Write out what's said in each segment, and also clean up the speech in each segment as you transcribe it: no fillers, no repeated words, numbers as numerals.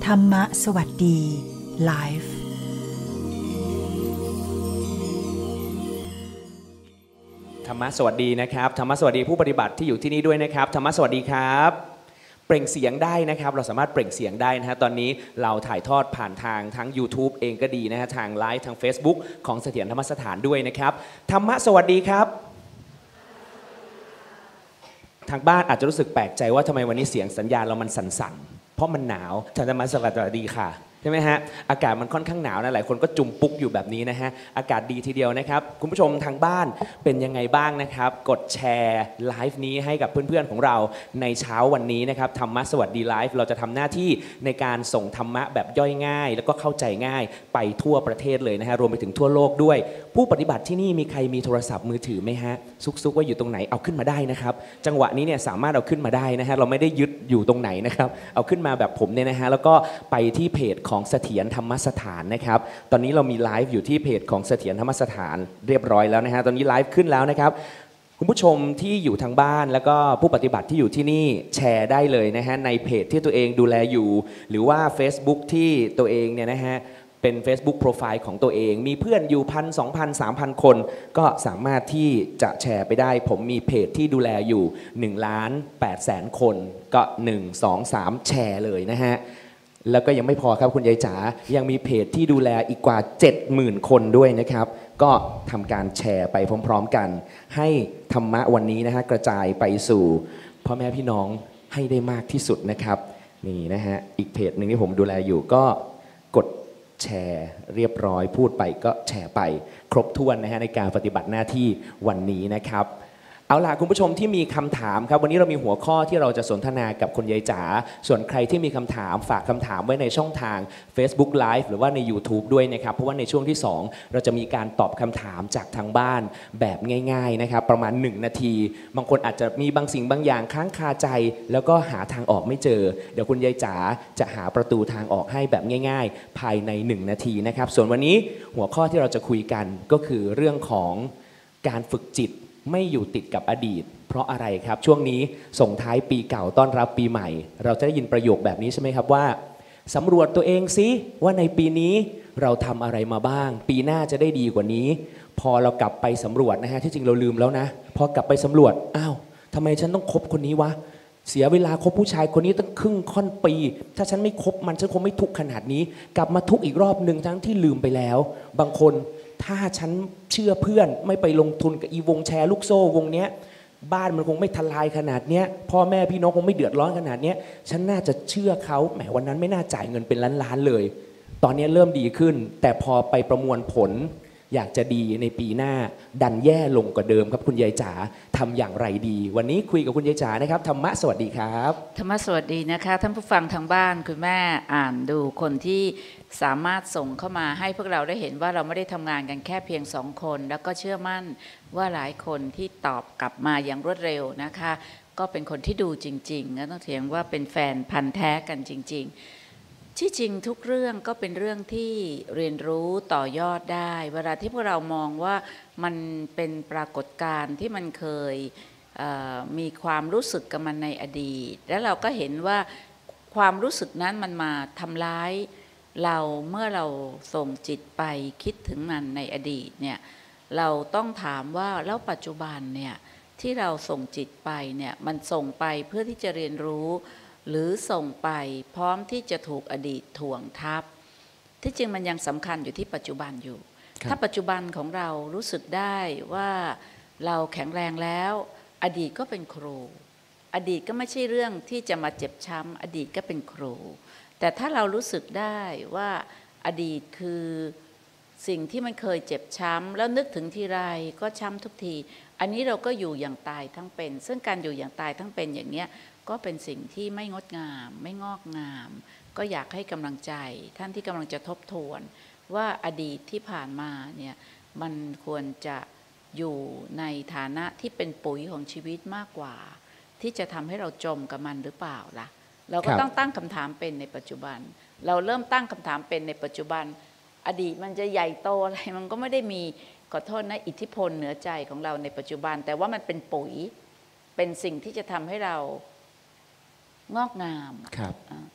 ธรรมะสวัสดีไลฟ์ธรรมะสวัสดีนะครับธรรมะสวัสดีผู้ปฏิบัติที่อยู่ที่นี่ด้วยนะครับธรรมะสวัสดีครับเปล่งเสียงได้นะครับเราสามารถเปล่งเสียงได้นะฮะตอนนี้เราถ่ายทอดผ่านทางทั้ง YouTube เองก็ดีนะฮะทางไลฟ์ทาง Facebook ของเสถียรธรรมสถานด้วยนะครับธรรมะสวัสดีครับทางบ้านอาจจะรู้สึกแปลกใจว่าทำไมวันนี้เสียงสัญญาณเรามันสั่นๆเพราะมันหนาวธรรมะสวัสดีค่ะใช่ไหมฮะอากาศมันค่อนข้างหนาวนะหลายคนก็จุ่มปุ๊กอยู่แบบนี้นะฮะอากาศดีทีเดียวนะครับคุณผู้ชมทางบ้านเป็นยังไงบ้างนะครับกดแชร์ไลฟ์นี้ให้กับเพื่อนๆของเราในเช้าวันนี้นะครับธรรมะสวัสดีไลฟ์เราจะทำหน้าที่ในการส่งธรรมะแบบย่อยง่ายแล้วก็เข้าใจง่ายไปทั่วประเทศเลยนะฮะรวมไปถึงทั่วโลกด้วยผู้ปฏิบัติที่นี่มีใครมีโทรศัพท์มือถือไหมฮะซุกๆว่าอยู่ตรงไหนเอาขึ้นมาได้นะครับจังหวะนี้เนี่ยสามารถเอาขึ้นมาได้นะฮะเราไม่ได้ยึดอยู่ตรงไหนนะครับเอาขึ้นมาแบบผมเนี่ยนะฮะแล้วก็ไปที่เพจของเสถียรธรรมสถานนะครับตอนนี้เรามีไลฟ์อยู่ที่เพจของเสถียรธรรมสถานเรียบร้อยแล้วนะฮะตอนนี้ไลฟ์ขึ้นแล้วนะครับคุณผู้ชมที่อยู่ทางบ้านแล้วก็ผู้ปฏิบัติที่อยู่ที่นี่แชร์ได้เลยนะฮะในเพจที่ตัวเองดูแลอยู่หรือว่า Facebook ที่ตัวเองเนี่ยนะฮะเป็น Facebook โปรไฟล์ของตัวเองมีเพื่อนอยู่1,000 2,000 3,000 คนก็สามารถที่จะแชร์ไปได้ผมมีเพจที่ดูแลอยู่1,800,000 คนก็1 2 3แชร์เลยนะฮะแล้วก็ยังไม่พอครับคุณยายจ๋ายังมีเพจที่ดูแลอีกกว่า 70,000 คนด้วยนะครับก็ทำการแชร์ไปพร้อมๆกันให้ธรรมะวันนี้นะฮะกระจายไปสู่พ่อแม่พี่น้องให้ได้มากที่สุดนะครับนี่นะฮะอีกเพจหนึ่งที่ผมดูแลอยู่ก็กดแชร์เรียบร้อยพูดไปก็แชร์ไปครบถ้วนนะฮะในการปฏิบัติหน้าที่วันนี้นะครับเอาล่ะคุณผู้ชมที่มีคำถามครับวันนี้เรามีหัวข้อที่เราจะสนทนากับคุณยายจ๋าส่วนใครที่มีคำถามฝากคำถามไว้ในช่องทาง Facebook Live หรือว่าใน YouTube ด้วยนะครับเพราะว่าในช่วงที่2เราจะมีการตอบคำถามจากทางบ้านแบบง่ายๆนะครับประมาณ1นาทีบางคนอาจจะมีบางสิ่งบางอย่างค้างคาใจแล้วก็หาทางออกไม่เจอเดี๋ยวคุณยายจ๋าจะหาประตูทางออกให้แบบง่ายๆภายใน1นาทีนะครับส่วนวันนี้หัวข้อที่เราจะคุยกันก็คือเรื่องของการฝึกจิตไม่อยู่ติดกับอดีตเพราะอะไรครับช่วงนี้ส่งท้ายปีเก่าต้อนรับปีใหม่เราจะได้ยินประโยคแบบนี้ใช่ไหมครับว่าสำรวจตัวเองซิว่าในปีนี้เราทำอะไรมาบ้างปีหน้าจะได้ดีกว่านี้พอเรากลับไปสำรวจนะฮะที่จริงเราลืมแล้วนะพอกลับไปสำรวจอ้าวทำไมฉันต้องคบคนนี้วะเสียเวลาคบผู้ชายคนนี้ตั้งครึ่งค่อนปีถ้าฉันไม่คบมันฉันคงไม่ทุกข์ขนาดนี้กลับมาทุกข์อีกรอบหนึ่งทั้งที่ลืมไปแล้วบางคนถ้าฉันเชื่อเพื่อนไม่ไปลงทุนกับอีวงแชร์ลูกโซ่วงเนี้ยบ้านมันคงไม่ทลายขนาดเนี้ยพ่อแม่พี่น้องคงไม่เดือดร้อนขนาดเนี้ยฉันน่าจะเชื่อเขาแหมวันนั้นไม่น่าจ่ายเงินเป็นล้านๆเลยตอนนี้เริ่มดีขึ้นแต่พอไปประมวลผลอยากจะดีในปีหน้าดันแย่ลงกว่าเดิมครับคุณยายจ๋าทำอย่างไรดีวันนี้คุยกับคุณยายจ๋านะครับธรรมะสวัสดีครับธรรมะสวัสดีนะคะท่านผู้ฟังทางบ้านคุณแม่อ่านดูคนที่สามารถส่งเข้ามาให้พวกเราได้เห็นว่าเราไม่ได้ทำงานกันแค่เพียง2คนแล้วก็เชื่อมั่นว่าหลายคนที่ตอบกลับมาอย่างรวดเร็วนะคะก็เป็นคนที่ดูจริงๆนะต้องเถียงว่าเป็นแฟนพันธุ์แท้กันจริงๆที่จริงทุกเรื่องก็เป็นเรื่องที่เรียนรู้ต่อยอดได้เวลาที่พวกเรามองว่ามันเป็นปรากฏการณ์ที่มันเคยมีความรู้สึกกับมันในอดีตแล้วเราก็เห็นว่าความรู้สึกนั้นมันมาทำร้ายเราเมื่อเราส่งจิตไปคิดถึงมันในอดีตเนี่ยเราต้องถามว่าแล้วปัจจุบันเนี่ยที่เราส่งจิตไปเนี่ยมันส่งไปเพื่อที่จะเรียนรู้หรือส่งไปพร้อมที่จะถูกอดีตถ่วงทับที่จริงมันยังสำคัญอยู่ที่ปัจจุบันอยู่ถ้าปัจจุบันของเรารู้สึกได้ว่าเราแข็งแรงแล้วอดีตก็เป็นครูอดีตก็ไม่ใช่เรื่องที่จะมาเจ็บช้ำอดีตก็เป็นครูแต่ถ้าเรารู้สึกได้ว่าอดีตคือสิ่งที่มันเคยเจ็บช้ำแล้วนึกถึงทีไรก็ช้ำทุกทีอันนี้เราก็อยู่อย่างตายทั้งเป็นซึ่งการอยู่อย่างตายทั้งเป็นอย่างเนี้ยก็เป็นสิ่งที่ไม่งดงามไม่งอกงามก็อยากให้กำลังใจท่านที่กำลังจะทบทวนว่าอดีตที่ผ่านมาเนี่ยมันควรจะอยู่ในฐานะที่เป็นปุ๋ยของชีวิตมากกว่าที่จะทำให้เราจมกับมันหรือเปล่าล่ะเราก็ต้องตั้งคำถามเป็นในปัจจุบันเราเริ่มตั้งคำถามเป็นในปัจจุบันอดีตมันจะใหญ่โตอะไรมันก็ไม่ได้มีขอโทษนะอิทธิพลเหนือใจของเราในปัจจุบันแต่ว่ามันเป็นปุ๋ยเป็นสิ่งที่จะทำให้เรางอกงามครับ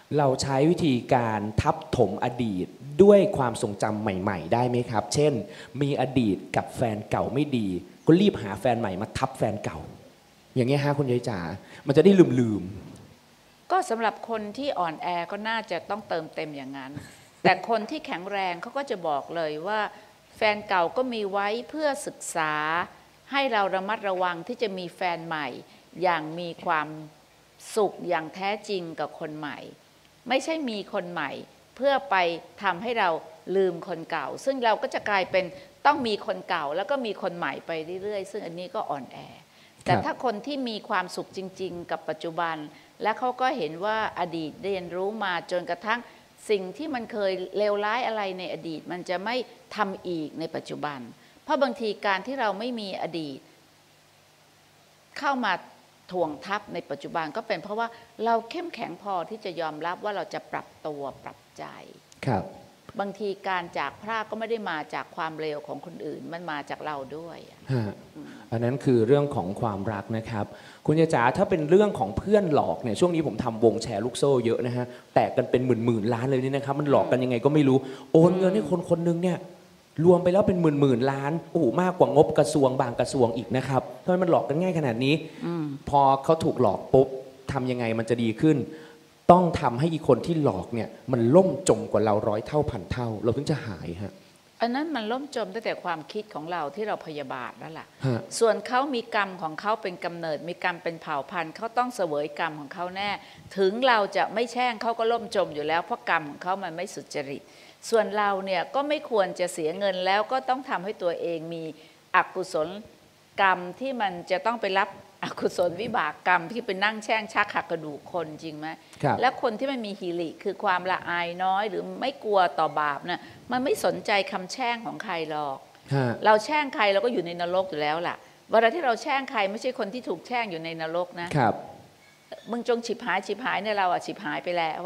เราใช้วิธีการทับถมอดีตด้วยความทรงจำใหม่ๆได้ไหมครับเช่นมีอดีตกับแฟนเก่าไม่ดีก็รีบหาแฟนใหม่มาทับแฟนเก่าอย่างเงี้ยฮะคุณยายจ๋ามันจะได้ลืมก็สำหรับคนที่อ่อนแอก็น่าจะต้องเติมเต็มอย่างนั้น แต่คนที่แข็งแรงเขาก็จะบอกเลยว่าแฟนเก่าก็มีไว้เพื่อศึกษาให้เราระมัดระวังที่จะมีแฟนใหม่อย่างมีความสุขอย่างแท้จริงกับคนใหม่ไม่ใช่มีคนใหม่เพื่อไปทำให้เราลืมคนเก่าซึ่งเราก็จะกลายเป็นต้องมีคนเก่าแล้วก็มีคนใหม่ไปเรื่อยๆซึ่งอันนี้ก็อ่อนแอแต่ถ้าคนที่มีความสุขจริงๆกับปัจจุบันและเขาก็เห็นว่าอดีตเรียนรู้มาจนกระทั่งสิ่งที่มันเคยเลวร้ายอะไรในอดีตมันจะไม่ทำอีกในปัจจุบันเพราะบางทีการที่เราไม่มีอดีตเข้ามาถ่วงทับในปัจจุบันก็เป็นเพราะว่าเราเข้มแข็งพอที่จะยอมรับว่าเราจะปรับตัวปรับใจครับบางทีการจากพรากก็ไม่ได้มาจากความเลวของคนอื่นมันมาจากเราด้วยอันนั้นคือเรื่องของความรักนะครับคุณยายจ๋าถ้าเป็นเรื่องของเพื่อนหลอกเนี่ยช่วงนี้ผมทำวงแชร์ลูกโซ่เยอะนะฮะแตกกันเป็นหมื่นล้านเลยนี่นะครับมันหลอกกันยังไงก็ไม่รู้โอนเงินให้คนคนนึงเนี่ยรวมไปแล้วเป็นหมื่นล้านโอ้โหมากกว่างบกระทรวงบางกระทรวงอีกนะครับทำไมมันหลอกกันง่ายขนาดนี้พอเขาถูกหลอกปุ๊บทำยังไงมันจะดีขึ้นต้องทำให้อีกคนที่หลอกเนี่ยมันล่มจมกว่าเรา100 เท่าพันเท่าเราถึงจะหายฮะอันนั้นมันล่มจมตั้งแต่ความคิดของเราที่เราพยาบาทนั่นแหละส่วนเขามีกรรมของเขาเป็นกำเนิดมีกรรมเป็นเผ่าพันธุ์เขาต้องเสวยกรรมของเขาแน่ถึงเราจะไม่แช่งเขาก็ล่มจมอยู่แล้วเพราะกรรมของเขามันไม่สุจริตส่วนเราเนี่ยก็ไม่ควรจะเสียเงินแล้วก็ต้องทำให้ตัวเองมีอกุศลกรรมที่มันจะต้องไปรับอกุศลวิบากกรรมที่เป็นนั่งแช่งชักหักกระดูกคนจริงไหมและคนที่ไม่มีหิริคือความละอายน้อยหรือไม่กลัวต่อบาปนะมันไม่สนใจคำแช่งของใครหรอกเราแช่งใครเราก็อยู่ในนรกอยู่แล้วล่ะเวลาที่เราแช่งใครไม่ใช่คนที่ถูกแช่งอยู่ในนรกนะครับมึงจงฉิบหายเนี่ยเราฉิบหายไปแล้ว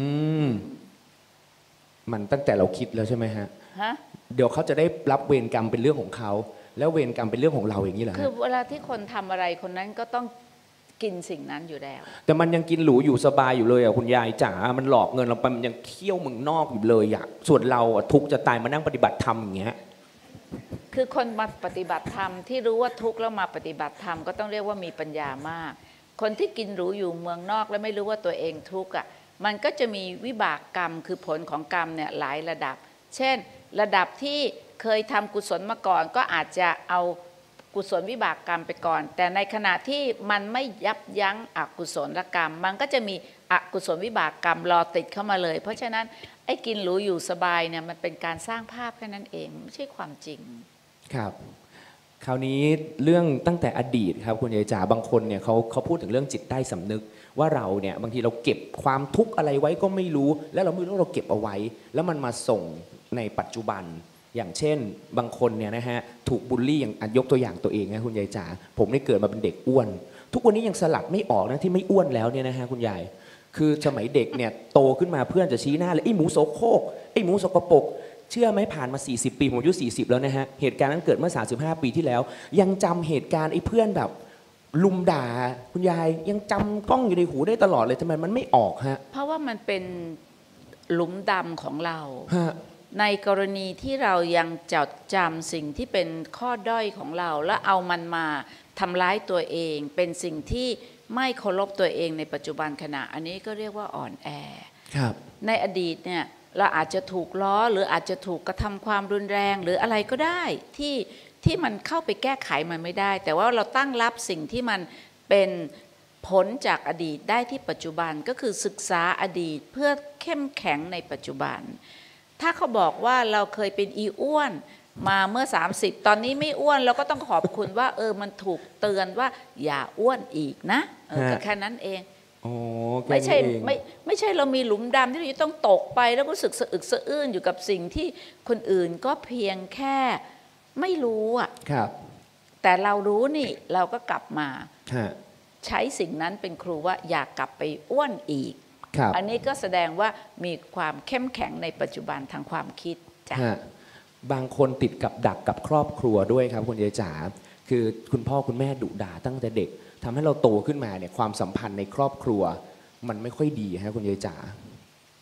มันตั้งแต่เราคิดแล้วใช่ไหมฮะเดี๋ยวเขาจะได้รับเวรกรรมเป็นเรื่องของเขาแล้วเวรกรรมเป็นเรื่องของเราอย่างนี้เหรอคือเวลาที่คนทำอะไรคนนั้นก็ต้องกินสิ่งนั้นอยู่แล้วแต่มันยังกินหรูอยู่สบายอยู่เลยคุณยายจ๋ามันหลอกเงินเราไปมันยังเคี่ยวเมืองนอกอยู่เลยส่วนเราทุกข์จะตายมานั่งปฏิบัติธรรมอย่างเงี้ยคือคนมาปฏิบัติธรรมที่รู้ว่าทุกข์แล้วมาปฏิบัติธรรมก็ต้องเรียกว่ามีปัญญามากคนที่กินหรูอยู่เมืองนอกแล้วไม่รู้ว่าตัวเองทุกข์มันก็จะมีวิบากกรรมคือผลของกรรมเนี่ยหลายระดับเช่นระดับที่เคยทำกุศลมาก่อนก็อาจจะเอากุศลวิบากกรรมไปก่อนแต่ในขณะที่มันไม่ยับยั้งอกุศลกรรมมันก็จะมีอกุศลวิบากกรรมรอติดเข้ามาเลยเพราะฉะนั้นไอ้กินหรูอยู่สบายเนี่ยมันเป็นการสร้างภาพแค่นั้นเองไม่ใช่ความจริงครับคราวนี้เรื่องตั้งแต่อดีตครับคุณยายจ๋าบางคนเนี่ยเขาพูดถึงเรื่องจิตใต้สำนึกว่าเราเนี่ยบางทีเราเก็บความทุกข์อะไรไว้ก็ไม่รู้แล้วเราไม่รู้เราเก็บเอาไว้แล้วมันมาส่งในปัจจุบันอย่างเช่นบางคนเนี่ยนะฮะถูกบูลลี่อย่างยกตัวอย่างตัวเองนะคุณยายจ๋าผมได้เกิดมาเป็นเด็กอ้วนทุกวันนี้ยังสลัดไม่ออกนะที่ไม่อ้วนแล้วเนี่ยนะฮะคุณยายคือสมัยเด็กเนี่ยโตขึ้นมาเพื่อนจะชี้หน้าเลยไอ้หมูโสโครกไอ้หมูสกปรกเชื่อไหมผ่านมา40 ปีผมอายุ40แล้วนะฮะเหตุการณ์นั้นเกิดเมื่อ35 ปีที่แล้วยังจำเหตุการณ์ไอ้เพื่อนแบบลุมด่าคุณยายยังจำกล้องอยู่ในหูได้ตลอดเลยทำไมมันไม่ออกฮะเพราะว่ามันเป็นหลุมดำของเราในกรณีที่เรายังจดจำสิ่งที่เป็นข้อด้อยของเราและเอามันมาทำร้ายตัวเองเป็นสิ่งที่ไม่เคารพตัวเองในปัจจุบันขณะอันนี้ก็เรียกว่าอ่อนแอในอดีตเนี่ยเราอาจจะถูกล้อหรืออาจจะถูกกระทำความรุนแรงหรืออะไรก็ได้ที่มันเข้าไปแก้ไขมันไม่ได้แต่ว่าเราตั้งรับสิ่งที่มันเป็นผลจากอดีตได้ที่ปัจจุบันก็คือศึกษาอดีตเพื่อเข้มแข็งในปัจจุบันถ้าเขาบอกว่าเราเคยเป็นอีอ้วนมาเมื่อ30ตอนนี้ไม่อ้วนเราก็ต้องขอบคุณว่ามันถูกเตือนว่าอย่าอ้วนอีกนะก็แค่นั้นเองไม่ใช่เรามีหลุมดำที่เราจะต้องตกไปแล้วก็รู้สึกสะอึกสะอื้นอยู่กับสิ่งที่คนอื่นก็เพียงแค่ไม่รู้แต่เรารู้นี่เราก็กลับมาใช้สิ่งนั้นเป็นครูว่าอย่ากลับไปอ้วนอีกอันนี้ก็แสดงว่ามีความเข้มแข็งในปัจจุบันทางความคิดจ้ะบางคนติดกับดักกับครอบครัวด้วยครับคุณยายจ๋าคือคุณพ่อคุณแม่ดุด่าตั้งแต่เด็กทำให้เราโตขึ้นมาเนี่ยความสัมพันธ์ในครอบครัวมันไม่ค่อยดีฮะคุณยายจ๋า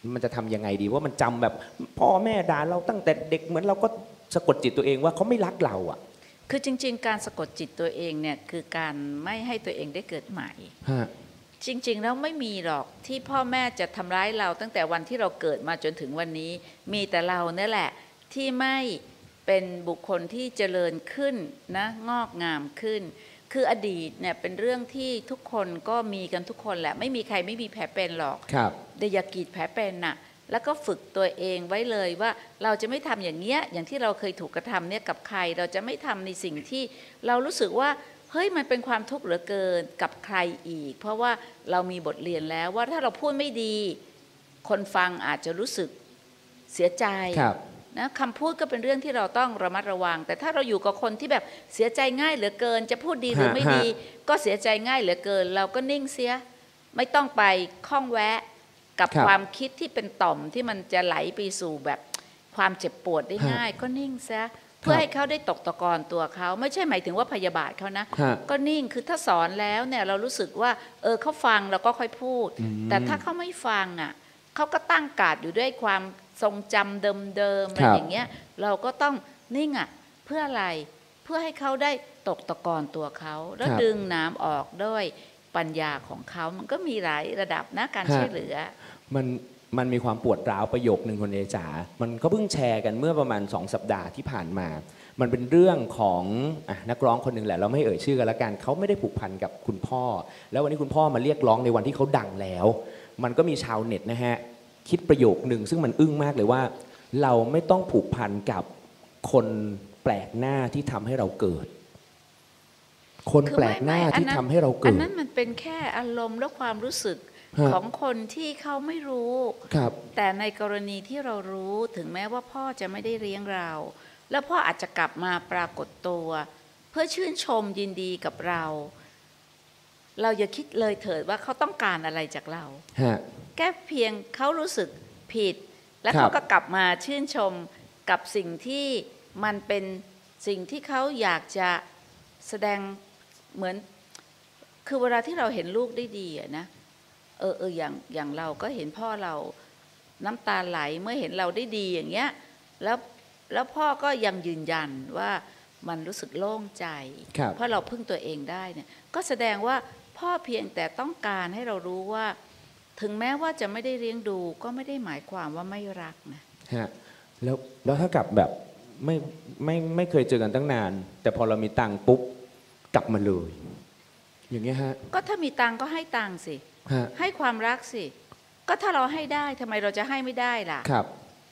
มันจะทำยังไงดีว่ามันจำแบบพ่อแม่ด่าเราตั้งแต่เด็กเหมือนเราก็สะกดจิตตัวเองว่าเขาไม่รักเราอ่ะคือจริงๆการสะกดจิตตัวเองเนี่ยคือการไม่ให้ตัวเองได้เกิดใหม่จริงๆแล้วไม่มีหรอกที่พ่อแม่จะทำร้ายเราตั้งแต่วันที่เราเกิดมาจนถึงวันนี้มีแต่เราเนี่ยแหละที่ไม่เป็นบุคคลที่เจริญขึ้นนะงอกงามขึ้นคืออดีตเนี่ยเป็นเรื่องที่ทุกคนก็มีกันทุกคนแหละไม่มีใครไม่มีแผลเป็นหรอกแต่อย่ากรีดแผลเป็นน่ะแล้วก็ฝึกตัวเองไว้เลยว่าเราจะไม่ทำอย่างเงี้ยอย่างที่เราเคยถูกกระทำเนี่ยกับใครเราจะไม่ทำในสิ่งที่เรารู้สึกว่าเฮ้ยมันเป็นความทุกข์เหลือเกินกับใครอีกเพราะว่าเรามีบทเรียนแล้วว่าถ้าเราพูดไม่ดีคนฟังอาจจะรู้สึกเสียใจนะคำพูดก็เป็นเรื่องที่เราต้องระมัดระวังแต่ถ้าเราอยู่กับคนที่แบบเสียใจง่ายเหลือเกินจะพูดดีหรือไม่ดีก็เสียใจง่ายเหลือเกินเราก็นิ่งเสียไม่ต้องไปข้องแวะกับความคิดที่เป็นต่อมที่มันจะไหลไปสู่แบบความเจ็บปวดได้ง่ายก็นิ่งซะเพื่อให้เขาได้ตกตะกอนตัวเขาไม่ใช่หมายถึงว่าพยาบาทเขานะก็นิ่งคือถ้าสอนแล้วเนี่ยเรารู้สึกว่าเขาฟังเราก็ค่อยพูดแต่ถ้าเขาไม่ฟังอ่ะเขาก็ตั้งการ์ดอยู่ด้วยความทรงจำเดิมๆอะไรอย่างเงี้ยเราก็ต้องนิ่งอ่ะเพื่ออะไรเพื่อให้เขาได้ตกตะกอนตัวเขาแล้วดึงน้ำออกด้วยปัญญาของเขามันก็มีหลายระดับนะการช่วยเหลือมันมีความปวดร้าวประโยคนึงคนเอจ๋ามันก็เพิ่งแชร์กันเมื่อประมาณ2 สัปดาห์ที่ผ่านมามันเป็นเรื่องของนักร้องคนหนึ่งแหละเราไม่เอ่ยชื่อกันละกันเขาไม่ได้ผูกพันกับคุณพ่อแล้ววันนี้คุณพ่อมาเรียกร้องในวันที่เขาดังแล้วมันก็มีชาวเน็ตนะฮะคิดประโยคนึงซึ่งมันอึ้งมากเลยว่าเราไม่ต้องผูกพันกับคนแปลกหน้าที่ทำให้เราเกิดคนแปลกหน้าที่ทำให้เราเกิดอันนั้นมันเป็นแค่อารมณ์และความรู้สึกของคนที่เขาไม่รู้แต่ในกรณีที่เรารู้ถึงแม้ว่าพ่อจะไม่ได้เลี้ยงเราแล้วพ่ออาจจะกลับมาปรากฏตัวเพื่อชื่นชมยินดีกับเราอย่าคิดเลยเถิดว่าเขาต้องการอะไรจากเราแค่เพียงเขารู้สึกผิดแล้วเขาก็กลับมาชื่นชมกับสิ่งที่มันเป็นสิ่งที่เขาอยากจะแสดงเหมือนคือเวลาที่เราเห็นลูกได้ดีนะอย่างเราก็เห็นพ่อเราน้ำตาไหลเมื่อเห็นเราได้ดีอย่างเงี้ยแล้วพ่อก็ยังยืนยันว่ามันรู้สึกโล่งใจเพราะเราพึ่งตัวเองได้เนี่ยก็แสดงว่าพ่อเพียงแต่ต้องการให้เรารู้ว่าถึงแม้ว่าจะไม่ได้เลี้ยงดูก็ไม่ได้หมายความว่าไม่รักนะแล้วถ้ากับแบบไม่เคยเจอกันตั้งนานแต่พอเรามีตังค์ปุ๊บกลับมาเลยอย่างเงี้ยฮะก็ถ้ามีตังค์ก็ให้ตังค์สิให้ความรักสิก็ถ้าเราให้ได้ทำไมเราจะให้ไม่ได้ล่ะครับ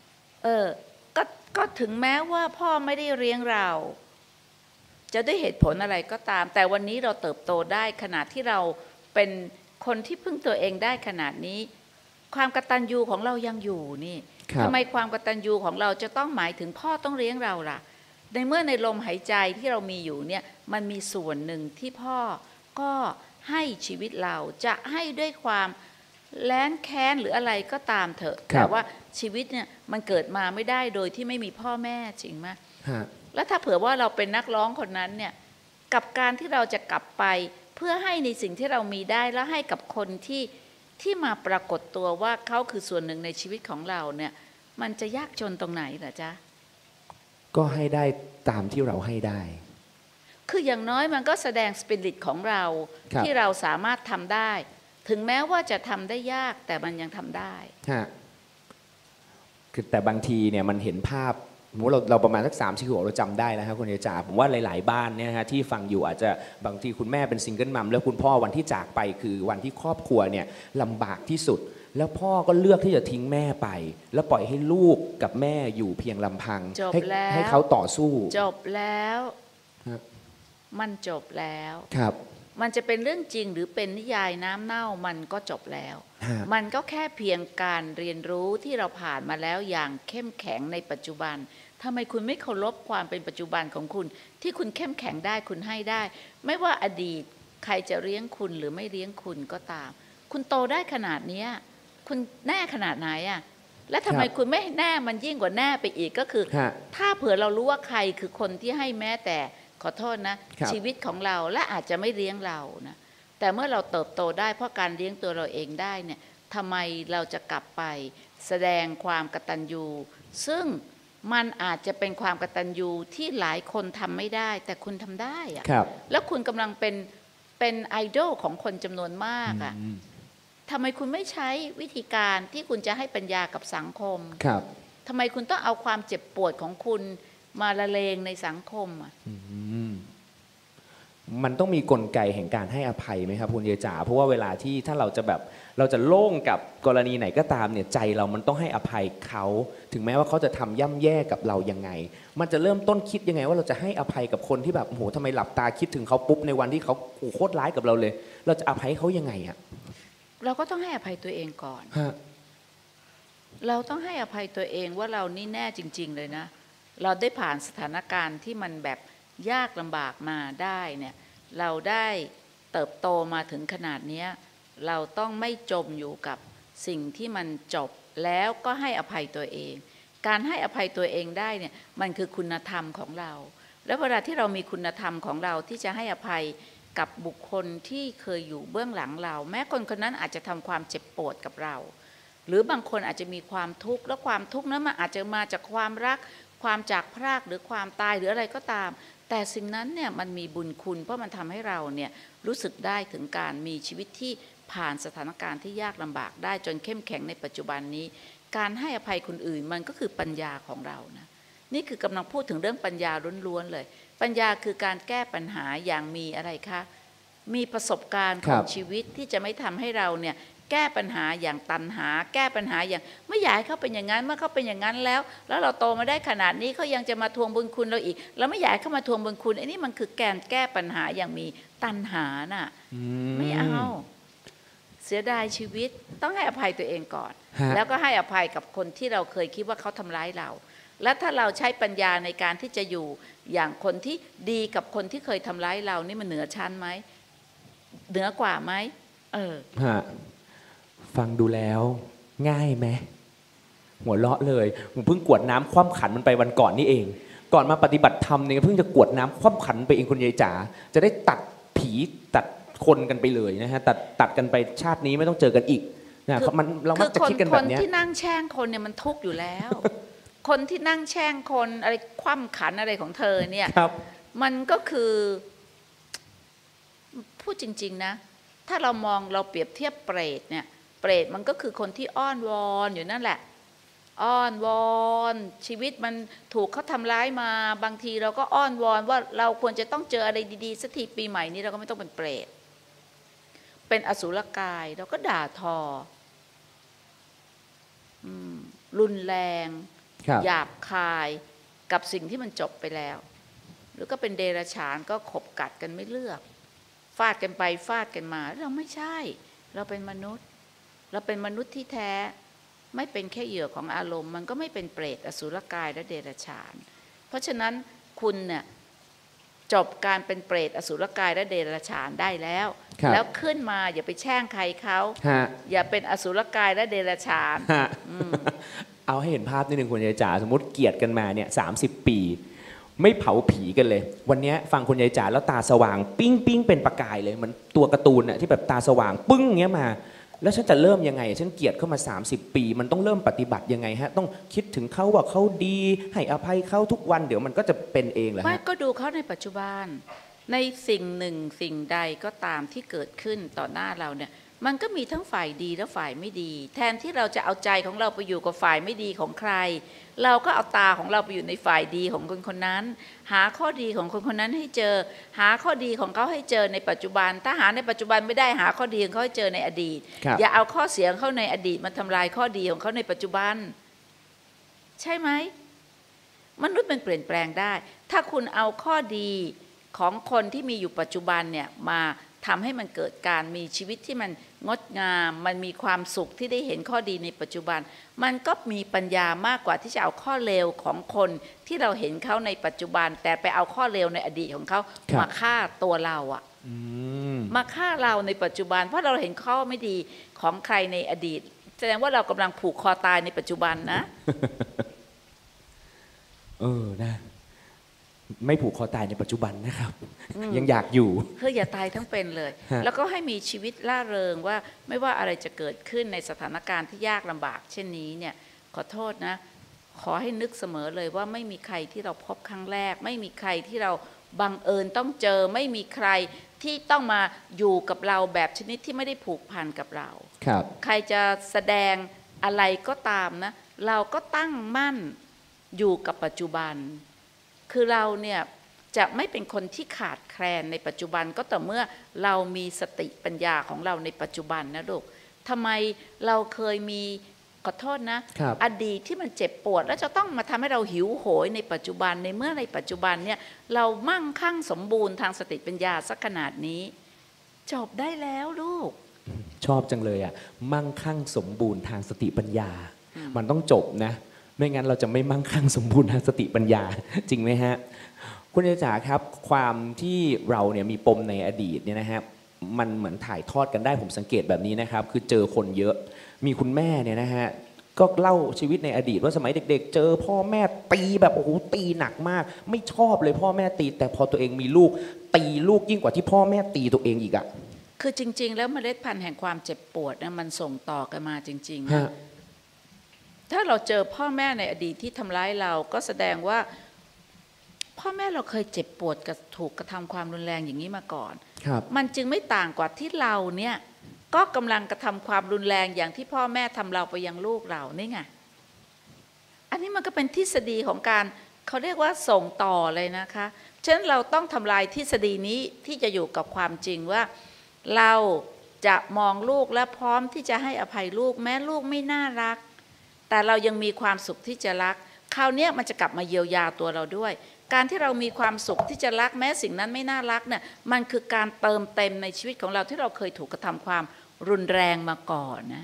ก็ถึงแม้ว่าพ่อไม่ได้เลี้ยงเราจะด้วยเหตุผลอะไรก็ตามแต่วันนี้เราเติบโตได้ขนาดที่เราเป็นคนที่พึ่งตัวเองได้ขนาดนี้ความกตัญญูของเรายังอยู่นี่ทำไมความกตัญญูของเราจะต้องหมายถึงพ่อต้องเลี้ยงเราล่ะในเมื่อในลมหายใจที่เรามีอยู่เนี่ยมันมีส่วนหนึ่งที่พ่อก็ให้ชีวิตเราจะให้ด้วยความแค้นแค้นหรืออะไรก็ตามเถอะแต่ว่าชีวิตเนี่ยมันเกิดมาไม่ได้โดยที่ไม่มีพ่อแม่จริงไหมแล้วถ้าเผื่อว่าเราเป็นนักร้องคนนั้นเนี่ยกับการที่เราจะกลับไปเพื่อให้ในสิ่งที่เรามีได้แล้วให้กับคนที่มาปรากฏตัวว่าเขาคือส่วนหนึ่งในชีวิตของเราเนี่ยมันจะยากจนตรงไหนล่ะจ๊ะก็ให้ได้ตามที่เราให้ได้คืออย่างน้อยมันก็แสดงสปิริตของเราที่เราสามารถทำได้ถึงแม้ว่าจะทำได้ยากแต่มันยังทำได้คือแต่บางทีเนี่ยมันเห็นภาพเราประมาณสัก3 4 ขวบเราจำได้แล้วครับคุณเอจ่าผมว่าหลายๆบ้านเนี่ยฮะที่ฟังอยู่อาจจะบางทีคุณแม่เป็นซิงเกิลมัมแล้วคุณพ่อวันที่จากไปคือวันที่ครอบครัวเนี่ยลำบากที่สุดแล้วพ่อก็เลือกที่จะทิ้งแม่ไปแล้วปล่อยให้ลูกกับแม่อยู่เพียงลำพังให้เขาต่อสู้จบแล้วมันจบแล้วครับมันจะเป็นเรื่องจริงหรือเป็นนิยายน้ำเน่ามันก็จบแล้วมันก็แค่เพียงการเรียนรู้ที่เราผ่านมาแล้วอย่างเข้มแข็งในปัจจุบันทำไมคุณไม่เคารพความเป็นปัจจุบันของคุณที่คุณเข้มแข็งได้คุณให้ได้ไม่ว่าอดีตใครจะเลี้ยงคุณหรือไม่เลี้ยงคุณก็ตามคุณโตได้ขนาดนี้คุณแน่ขนาดไหนและทำไมคุณไม่แน่มันยิ่งกว่าแน่ไปอีกก็คือถ้าเผื่อเรารู้ว่าใครคือคนที่ให้แม้แต่ขอโทษนะชีวิตของเราและอาจจะไม่เลี้ยงเรานะแต่เมื่อเราเติบโตได้เพราะการเลี้ยงตัวเราเองได้เนี่ยทำไมเราจะกลับไปแสดงความกตัญญูซึ่งมันอาจจะเป็นความกตัญญูที่หลายคนทำไม่ได้แต่คุณทำได้อะแล้วคุณกำลังเป็นไอดอลของคนจำนวนมากอะทำไมคุณไม่ใช้วิธีการที่คุณจะให้ปัญญากับสังคมทำไมคุณต้องเอาความเจ็บปวดของคุณมาละเลงในสังคมอ่ะมันต้องมีกลไกแห่งการให้อภัยไหมครับคุณเยจ๋าเพราะว่าเวลาที่ถ้าเราจะแบบเราจะโล่งกับกรณีไหนก็ตามเนี่ยใจเรามันต้องให้อภัยเขาถึงแม้ว่าเขาจะทำย่ำแย่กับเรายังไงมันจะเริ่มต้นคิดยังไงว่าเราจะให้อภัยกับคนที่แบบโอ้โหทำไมหลับตาคิดถึงเขาปุ๊บในวันที่เขาโคตรร้ายกับเราเลยเราจะอภัยเขายังไงอ่ะเราก็ต้องให้อภัยตัวเองก่อนเราต้องให้อภัยตัวเองว่าเรานี่แน่จริงๆเลยนะเราได้ผ่านสถานการณ์ที่มันแบบยากลำบากมาได้เนี่ยเราได้เติบโตมาถึงขนาดนี้เราต้องไม่จมอยู่กับสิ่งที่มันจบแล้วก็ให้อภัยตัวเองการให้อภัยตัวเองได้เนี่ยมันคือคุณธรรมของเราแล้วเวลาที่เรามีคุณธรรมของเราที่จะให้อภัยกับบุคคลที่เคยอยู่เบื้องหลังเราแม้คนคนนั้นอาจจะทำความเจ็บปวดกับเราหรือบางคนอาจจะมีความทุกข์และความทุกข์นั้นมันอาจจะมาจากความรักความจากพรากหรือความตายหรืออะไรก็ตามแต่สิ่งนั้นเนี่ยมันมีบุญคุณเพราะมันทำให้เราเนี่ยรู้สึกได้ถึงการมีชีวิตที่ผ่านสถานการณ์ที่ยากลำบากได้จนเข้มแข็งในปัจจุบันนี้การให้อภัยคนอื่นมันก็คือปัญญาของเรานะนี่คือกำลังพูดถึงเรื่องปัญญาล้วนๆเลยปัญญาคือการแก้ปัญหาอย่างมีอะไรคะมีประสบการณ์ของชีวิตที่จะไม่ทำให้เราเนี่ยแก้ปัญหาอย่างตัณหาแก้ปัญหาอย่างไม่อยากให้เขาเป็นอย่างนั้นเมื่อเขาเป็นอย่างนั้นแล้วเราโตมาได้ขนาดนี้เขายังจะมาทวงบุญคุณเราอีกเราไม่อยากให้เขามาทวงบุญคุณไอ้นี่มันคือการแก้ปัญหาอย่างมีตัณหาน่ะไม่เอาเสียดายชีวิตต้องให้อภัยตัวเองก่อนแล้วก็ให้อภัยกับคนที่เราเคยคิดว่าเขาทำร้ายเราและถ้าเราใช้ปัญญาในการที่จะอยู่อย่างคนที่ดีกับคนที่เคยทำร้ายเรานี่มันเหนือชั้นไหมเหนือกว่าไหมฟังดูแล้วง่ายไหมหัวเราะเลยผมเพิ่งกวดน้ำคว่ำขันมันไปวันก่อนนี่เองก่อนมาปฏิบัติธรรมเนี่ยเพิ่งจะกวดน้ำคว่ำขันไปเองคุณยายจ๋าจะได้ตัดผีตัดคนกันไปเลยนะฮะตัดกันไปชาตินี้ไม่ต้องเจอกันอีกนะมันเรามักจะคิดกันแบบนี้คนที่นั่งแช่งคนเนี่ยมันทุกข์อยู่แล้วคนที่นั่งแช่งคนอะไรคว่ำขันอะไรของเธอเนี่ยมันก็คือพูดจริงๆนะถ้าเรามองเราเปรียบเทียบเปรตเนี่ยเปรตมันก็คือคนที่อ้อนวอนอยู่นั่นแหละอ้อนวอนชีวิตมันถูกเขาทำร้ายมาบางทีเราก็อ้อนวอนว่าเราควรจะต้องเจออะไรดีๆสักทีปีใหม่นี้เราก็ไม่ต้องเป็นเปรตเป็นอสุรกายเราก็ด่าทอรุนแรงหยาบคายกับสิ่งที่มันจบไปแล้วหรือก็เป็นเดรัจฉานก็ขบกัดกันไม่เลือกฟาดกันไปฟาดกันมาเราไม่ใช่เราเป็นมนุษย์เราเป็นมนุษย์ที่แท้ไม่เป็นแค่เหยื่อของอารมณ์มันก็ไม่เป็นเปรตอสุรกายและเดรัจฉานเพราะฉะนั้นคุณเนี่ยจบการเป็นเปรตอสุรกายและเดรัจฉานได้แล้วแล้วขึ้นมาอย่าไปแช่งใครเขาอย่าเป็นอสุรกายและเดรัจฉานเอาให้เห็นภาพนิดนึงคุณยายจ๋าสมมติเกลียดกันมาเนี่ย30 ปีไม่เผาผีกันเลยวันนี้ฟังคุณยายจ๋าแล้วตาสว่างปิ้งปิ้งเป็นประกายเลยเหมือนตัวการ์ตูนน่ะที่แบบตาสว่างปึ้งเงี้ยมาแล้วฉันจะเริ่มยังไงฉันเกลียดเข้ามา30 ปีมันต้องเริ่มปฏิบัติยังไงฮะต้องคิดถึงเขาว่าเขาดีให้อภัยเขาทุกวันเดี๋ยวมันก็จะเป็นเองแหละไม่ก็ดูเขาในปัจจุบันในสิ่งหนึ่งสิ่งใดก็ตามที่เกิดขึ้นต่อหน้าเราเนี่ยมันก็มีทั้งฝ่ายดีและฝ่ายไม่ดีแทนที่เราจะเอาใจของเราไปอยู่กับฝ่ายไม่ดีของใครเราก็เอาตาของเราไปอยู่ในฝ่ายดีของคนคนนั้นหาข้อดีของคนคนนั้นให้เจอหาข้อดีของเขาให้เจอในปัจจุบันถ้าหาในปัจจุบันไม่ได้หาข้อดีของเขาให้เจอในอดีตอย่าเอาข้อเสียของเขาในอดีตมาทำลายข้อดีของเขาในปัจจุบันใช่ไหมมนุษย์มันเปลี่ยนแปลงได้ถ้าคุณเอาข้อดีของคนที่มีอยู่ปัจจุบันเนี่ยมาทำให้มันเกิดการมีชีวิตที่มันงดงามมันมีความสุขที่ได้เห็นข้อดีในปัจจุบันมันก็มีปัญญามากกว่าที่จะเอาข้อเลวของคนที่เราเห็นเขาในปัจจุบันแต่ไปเอาข้อเลวในอดีตของเขามาฆ่าตัวเราอะมาฆ่าเราในปัจจุบันเพราะเราเห็นข้อไม่ดีของใครในอดีตแสดงว่าเรากำลังผูกคอตายในปัจจุบันนะนะไม่ผูกคอตายในปัจจุบันนะครับ ยังอยากอยู่คืออย่าตายทั้งเป็นเลย แล้วก็ให้มีชีวิตร่าเริงว่าไม่ว่าอะไรจะเกิดขึ้นในสถานการณ์ที่ยากลำบากเช่นนี้เนี่ยขอโทษนะขอให้นึกเสมอเลยว่าไม่มีใครที่เราพบครั้งแรกไม่มีใครที่เราบังเอิญต้องเจอไม่มีใครที่ต้องมาอยู่กับเราแบบชนิดที่ไม่ได้ผูกพันกับเราครับใครจะแสดงอะไรก็ตามนะเราก็ตั้งมั่นอยู่กับปัจจุบันคือเราเนี่ยจะไม่เป็นคนที่ขาดแคลนในปัจจุบันก็ต่อเมื่อเรามีสติปัญญาของเราในปัจจุบันนะลูกทำไมเราเคยมีขอโทษนะอดีตที่มันเจ็บปวดแล้วจะต้องมาทำให้เราหิวโหยในปัจจุบันในเมื่อในปัจจุบันเนี่ยเรามั่งคั่งสมบูรณ์ทางสติปัญญาสักขนาดนี้จบได้แล้วลูกชอบจังเลยอ่ะมั่งคั่งสมบูรณ์ทางสติปัญญามันต้องจบนะไม่งั้นเราจะไม่มั่งคั่งสมบูรณ์ทางสติปัญญาจริงไหมฮะคุณจ๋าครับความที่เราเนี่ยมีปมในอดีตเนี่ยนะฮะมันเหมือนถ่ายทอดกันได้ผมสังเกตแบบนี้นะครับคือเจอคนเยอะมีคุณแม่เนี่ยนะฮะก็เล่าชีวิตในอดีตว่าสมัยเด็กๆเจอพ่อแม่ตีแบบโอ้โหตีหนักมากไม่ชอบเลยพ่อแม่ตีแต่พอตัวเองมีลูกตีลูกยิ่งกว่าที่พ่อแม่ตีตัวเองอีกอะคือจริงๆแล้วเมล็ดพันธุ์แห่งความเจ็บปวดนะมันส่งต่อกันมาจริงๆนะถ้าเราเจอพ่อแม่ในอดีตที่ทำร้ายเราก็แสดงว่าพ่อแม่เราเคยเจ็บปวดกับถูกกระทำความรุนแรงอย่างนี้มาก่อนมันจึงไม่ต่างกว่าที่เราเนี่ยก็กำลังกระทำความรุนแรงอย่างที่พ่อแม่ทำเราไปยังลูกเรานี่ไงอันนี้มันก็เป็นทฤษฎีของการเขาเรียกว่าส่งต่อเลยนะคะฉะนั้นเราต้องทำลายทฤษฎีนี้ที่จะอยู่กับความจริงว่าเราจะมองลูกและพร้อมที่จะให้อภัยลูกแม้ลูกไม่น่ารักแต่เรายังมีความสุขที่จะรักคราวนี้มันจะกลับมาเยียวยาตัวเราด้วยการที่เรามีความสุขที่จะรักแม้สิ่งนั้นไม่น่ารักเนี่ยมันคือการเติมเต็มในชีวิตของเราที่เราเคยถูกกระทำความรุนแรงมาก่อนนะ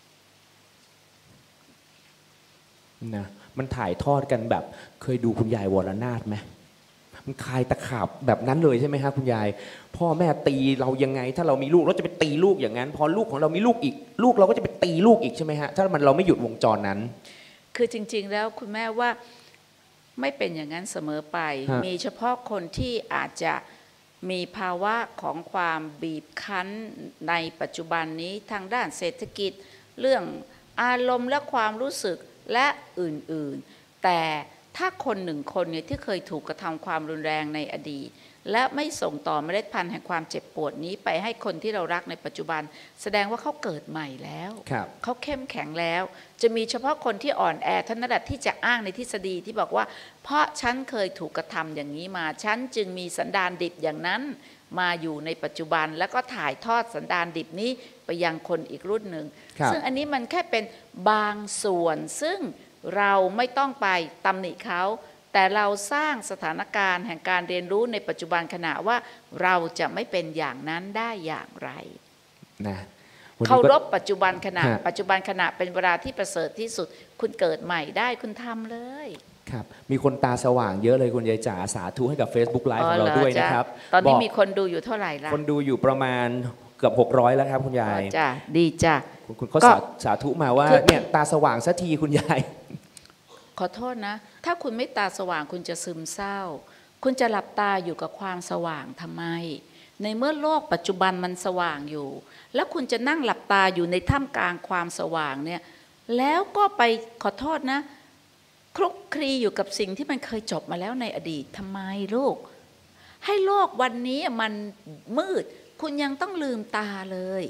มันถ่ายทอดกันแบบเคยดูคุณยายวรนาถไหมมันคายตะขาบแบบนั้นเลยใช่ไหมครับคุณยายพ่อแม่ตีเรายังไงถ้าเรามีลูกเราจะไปตีลูกอย่างนั้นพอลูกของเรามีลูกอีกลูกเราก็จะไปตีลูกอีกใช่ไหมฮะถ้าเราไม่หยุดวงจรนั้นคือจริงๆแล้วคุณแม่ว่าไม่เป็นอย่างนั้นเสมอไปมีเฉพาะคนที่อาจจะมีภาวะของความบีบคั้นในปัจจุบันนี้ทางด้านเศรษฐกิจเรื่องอารมณ์และความรู้สึกและอื่นๆแต่ถ้าคนหนึ่งคนเนี่ยที่เคยถูกกระทำความรุนแรงในอดีตและไม่ส่งต่อเมล็ดพันธุ์แห่งความเจ็บปวดนี้ไปให้คนที่เรารักในปัจจุบันแสดงว่าเขาเกิดใหม่แล้วเขาเข้มแข็งแล้วจะมีเฉพาะคนที่อ่อนแอเท่านั้นแหละที่จะอ้างในทฤษฎีที่บอกว่าเพราะฉันเคยถูกกระทำอย่างนี้มาฉันจึงมีสันดานดิบอย่างนั้นมาอยู่ในปัจจุบันแล้วก็ถ่ายทอดสันดานดิบนี้ไปยังคนอีกรุ่นหนึ่งซึ่งอันนี้มันแค่เป็นบางส่วนซึ่งเราไม่ต้องไปตำหนิเขาแต่เราสร้างสถานการณ์แห่งการเรียนรู้ในปัจจุบันขณะว่าเราจะไม่เป็นอย่างนั้นได้อย่างไรนะเคารพปัจจุบันขณะปัจจุบันขณะเป็นเวลาที่ประเสริฐที่สุดคุณเกิดใหม่ได้คุณทำเลยครับมีคนตาสว่างเยอะเลยคุณยายจ๋าสาธุให้กับ Facebook Live ของเราด้วยนะครับตอนนี้มีคนดูอยู่เท่าไหร่ล่ะคนดูอยู่ประมาณเกือบ600แล้วครับคุณยายจ้ะดีจ้ะคุณเขาสาธุมาว่าเนี่ยตาสว่างสักทีคุณยายขอโทษนะถ้าคุณไม่ตาสว่างคุณจะซึมเศร้าคุณจะหลับตาอยู่กับความสว่างทำไมในเมื่อโลกปัจจุบันมันสว่างอยู่แล้วคุณจะนั่งหลับตาอยู่ในท่ามกลางความสว่างเนี่ยแล้วก็ไปขอโทษนะคลุกคลีอยู่กับสิ่งที่มันเคยจบมาแล้วในอดีตทำไมลูกให้โลกวันนี้มันมืดคุณยังต้องลืมตาเลย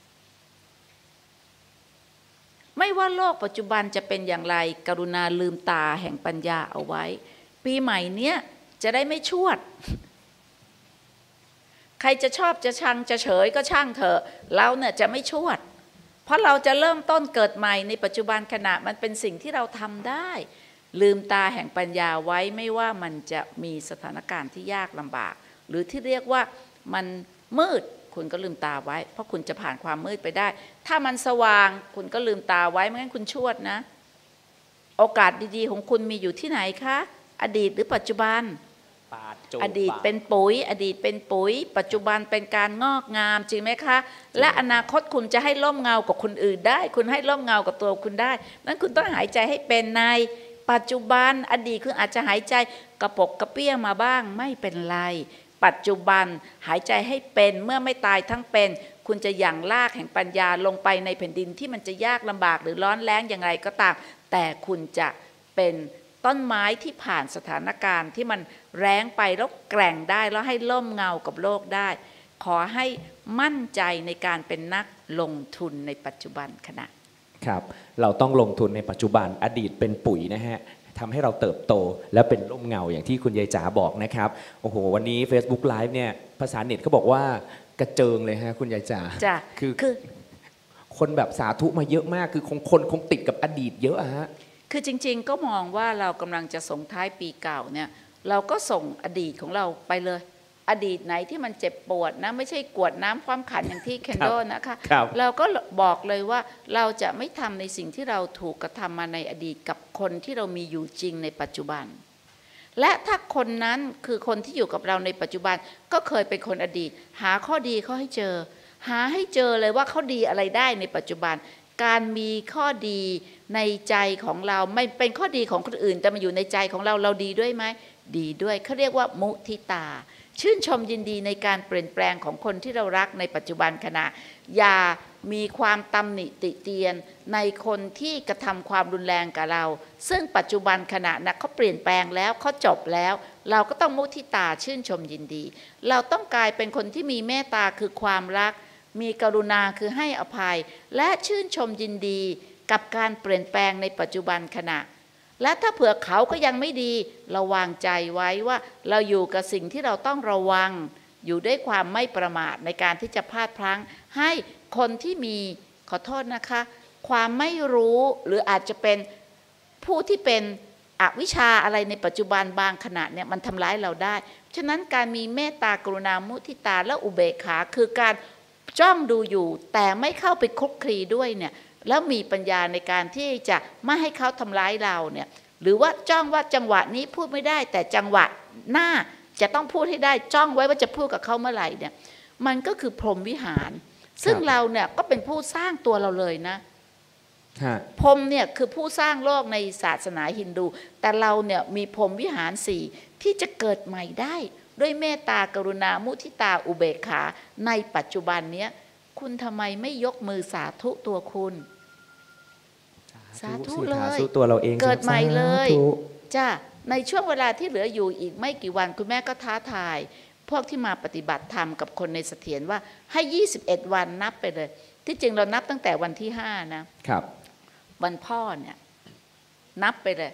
ไม่ว่าโลกปัจจุบันจะเป็นอย่างไรกรุณาลืมตาแห่งปัญญาเอาไว้ปีใหม่เนี้ยจะได้ไม่ชวดใครจะชอบจะชังจะเฉยก็ช่างเถอะเราเนี่ยจะไม่ชวดเพราะเราจะเริ่มต้นเกิดใหม่ในปัจจุบันขณะมันเป็นสิ่งที่เราทำได้ลืมตาแห่งปัญญาไว้ไม่ว่ามันจะมีสถานการณ์ที่ยากลำบากหรือที่เรียกว่ามันมืดคุณก็ลืมตาไว้เพราะคุณจะผ่านความมืดไปได้ถ้ามันสว่างคุณก็ลืมตาไว้ไม่งั้นคุณชวดนะโอกาสดีๆของคุณมีอยู่ที่ไหนคะอดีตหรือปัจจุบันอดีตเป็นปุ๋ยอดีตเป็นปุ๋ยปัจจุบันเป็นการงอกงามจริงไหมคะและอนาคตคุณจะให้ร่มเงากับคนอื่นได้คุณให้ร่มเงากับตัวคุณได้นั้นคุณต้องหายใจให้เป็นในปัจจุบันอดีตคืออาจจะหายใจกระปกกระเปี้ยมาบ้างไม่เป็นไรปัจจุบันหายใจให้เป็นเมื่อไม่ตายทั้งเป็นคุณจะหยั่งลากแห่งปัญญาลงไปในแผ่นดินที่มันจะยากลำบากหรือร้อนแรงอย่างไรก็ตามแต่คุณจะเป็นต้นไม้ที่ผ่านสถานการณ์ที่มันแรงไปแล้วแกร่งได้แล้วให้ล่มเงากับโลกได้ขอให้มั่นใจในการเป็นนักลงทุนในปัจจุบันขณะครับเราต้องลงทุนในปัจจุบันอดีตเป็นปุ๋ยนะฮะทำให้เราเติบโตและเป็นร่มเงาอย่างที่คุณยายจ๋าบอกนะครับโอ้โหวันนี้ Facebook Live เนี่ยภาษาเน็ตเขาบอกว่ากระเจิงเลยฮะคุณยายจ๋าคือคนแบบสาธุมาเยอะมากคือคนคงติดกับอดีตเยอะอะฮะคือจริงๆก็มองว่าเรากำลังจะส่งท้ายปีเก่าเนี่ยเราก็ส่งอดีตของเราไปเลยอดีตไหนที่มันเจ็บปวดนะไม่ใช่กวดน้ำความขันอย่างที่เคนโดนะคะเราก็บอกเลยว่าเราจะไม่ทำในสิ่งที่เราถูกกระทำมาในอดีตกับคนที่เรามีอยู่จริงในปัจจุบันและถ้าคนนั้นคือคนที่อยู่กับเราในปัจจุบันก็เคยเป็นคนอดีตหาข้อดีเขาให้เจอหาให้เจอเลยว่าเขาดีอะไรได้ในปัจจุบันการมีข้อดีในใจของเราไม่เป็นข้อดีของคนอื่นแต่มาอยู่ในใจของเราเราดีด้วยไหมดีด้วยเขาเรียกว่ามุทิตาชื่นชมยินดีในการเปลี่ยนแปลงของคนที่เรารักในปัจจุบันขณะอย่ามีความตำหนิติเตียนในคนที่กระทำความรุนแรงกับเราซึ่งปัจจุบันขณะนะเขาเปลี่ยนแปลงแล้วเขาจบแล้วเราก็ต้องมุทิตาชื่นชมยินดีเราต้องกลายเป็นคนที่มีเมตตาคือความรักมีกรุณาคือให้อภัยและชื่นชมยินดีกับการเปลี่ยนแปลงในปัจจุบันขณะและถ้าเผื่อเขาก็ยังไม่ดีเราวางใจไว้ว่าเราอยู่กับสิ่งที่เราต้องระวังอยู่ด้วยความไม่ประมาทในการที่จะพลาดพลั้งให้คนที่มีขอโทษนะคะความไม่รู้หรืออาจจะเป็นผู้ที่เป็นอวิชชาอะไรในปัจจุบันบางขณะเนี่ยมันทำร้ายเราได้ฉะนั้นการมีเมตตากรุณามุทิตาและอุเบกขาคือการจ้องดูอยู่แต่ไม่เข้าไปคลุกคลีด้วยเนี่ยแล้วมีปัญญาในการที่จะไม่ให้เขาทำร้ายเราเนี่ยหรือว่าจ้องว่าจังหวะนี้พูดไม่ได้แต่จังหวะหน้าจะต้องพูดให้ได้จ้องไว้ว่าจะพูดกับเขาเมื่อไหร่เนี่ยมันก็คือพรหมวิหารซึ่งเราเนี่ยก็เป็นผู้สร้างตัวเราเลยนะพรหมเนี่ยคือผู้สร้างโลกในศาสนาฮินดูแต่เราเนี่ยมีพรหมวิหารสี่ที่จะเกิดใหม่ได้ด้วยเมตตากรุณามุทิตาอุเบกขาในปัจจุบันเนี้ยคุณทำไมไม่ยกมือสาธุตัวคุณสาธุเลยตัวเราเองเกิดใหม่เลยจ้าในช่วงเวลาที่เหลืออยู่อีกไม่กี่วันคุณแม่ก็ท้าทายพวกที่มาปฏิบัติธรรมกับคนในเสถียรว่าให้21วันนับไปเลยที่จริงเรานับตั้งแต่วันที่5นะครับวันพ่อเนี่ยนับไปเลย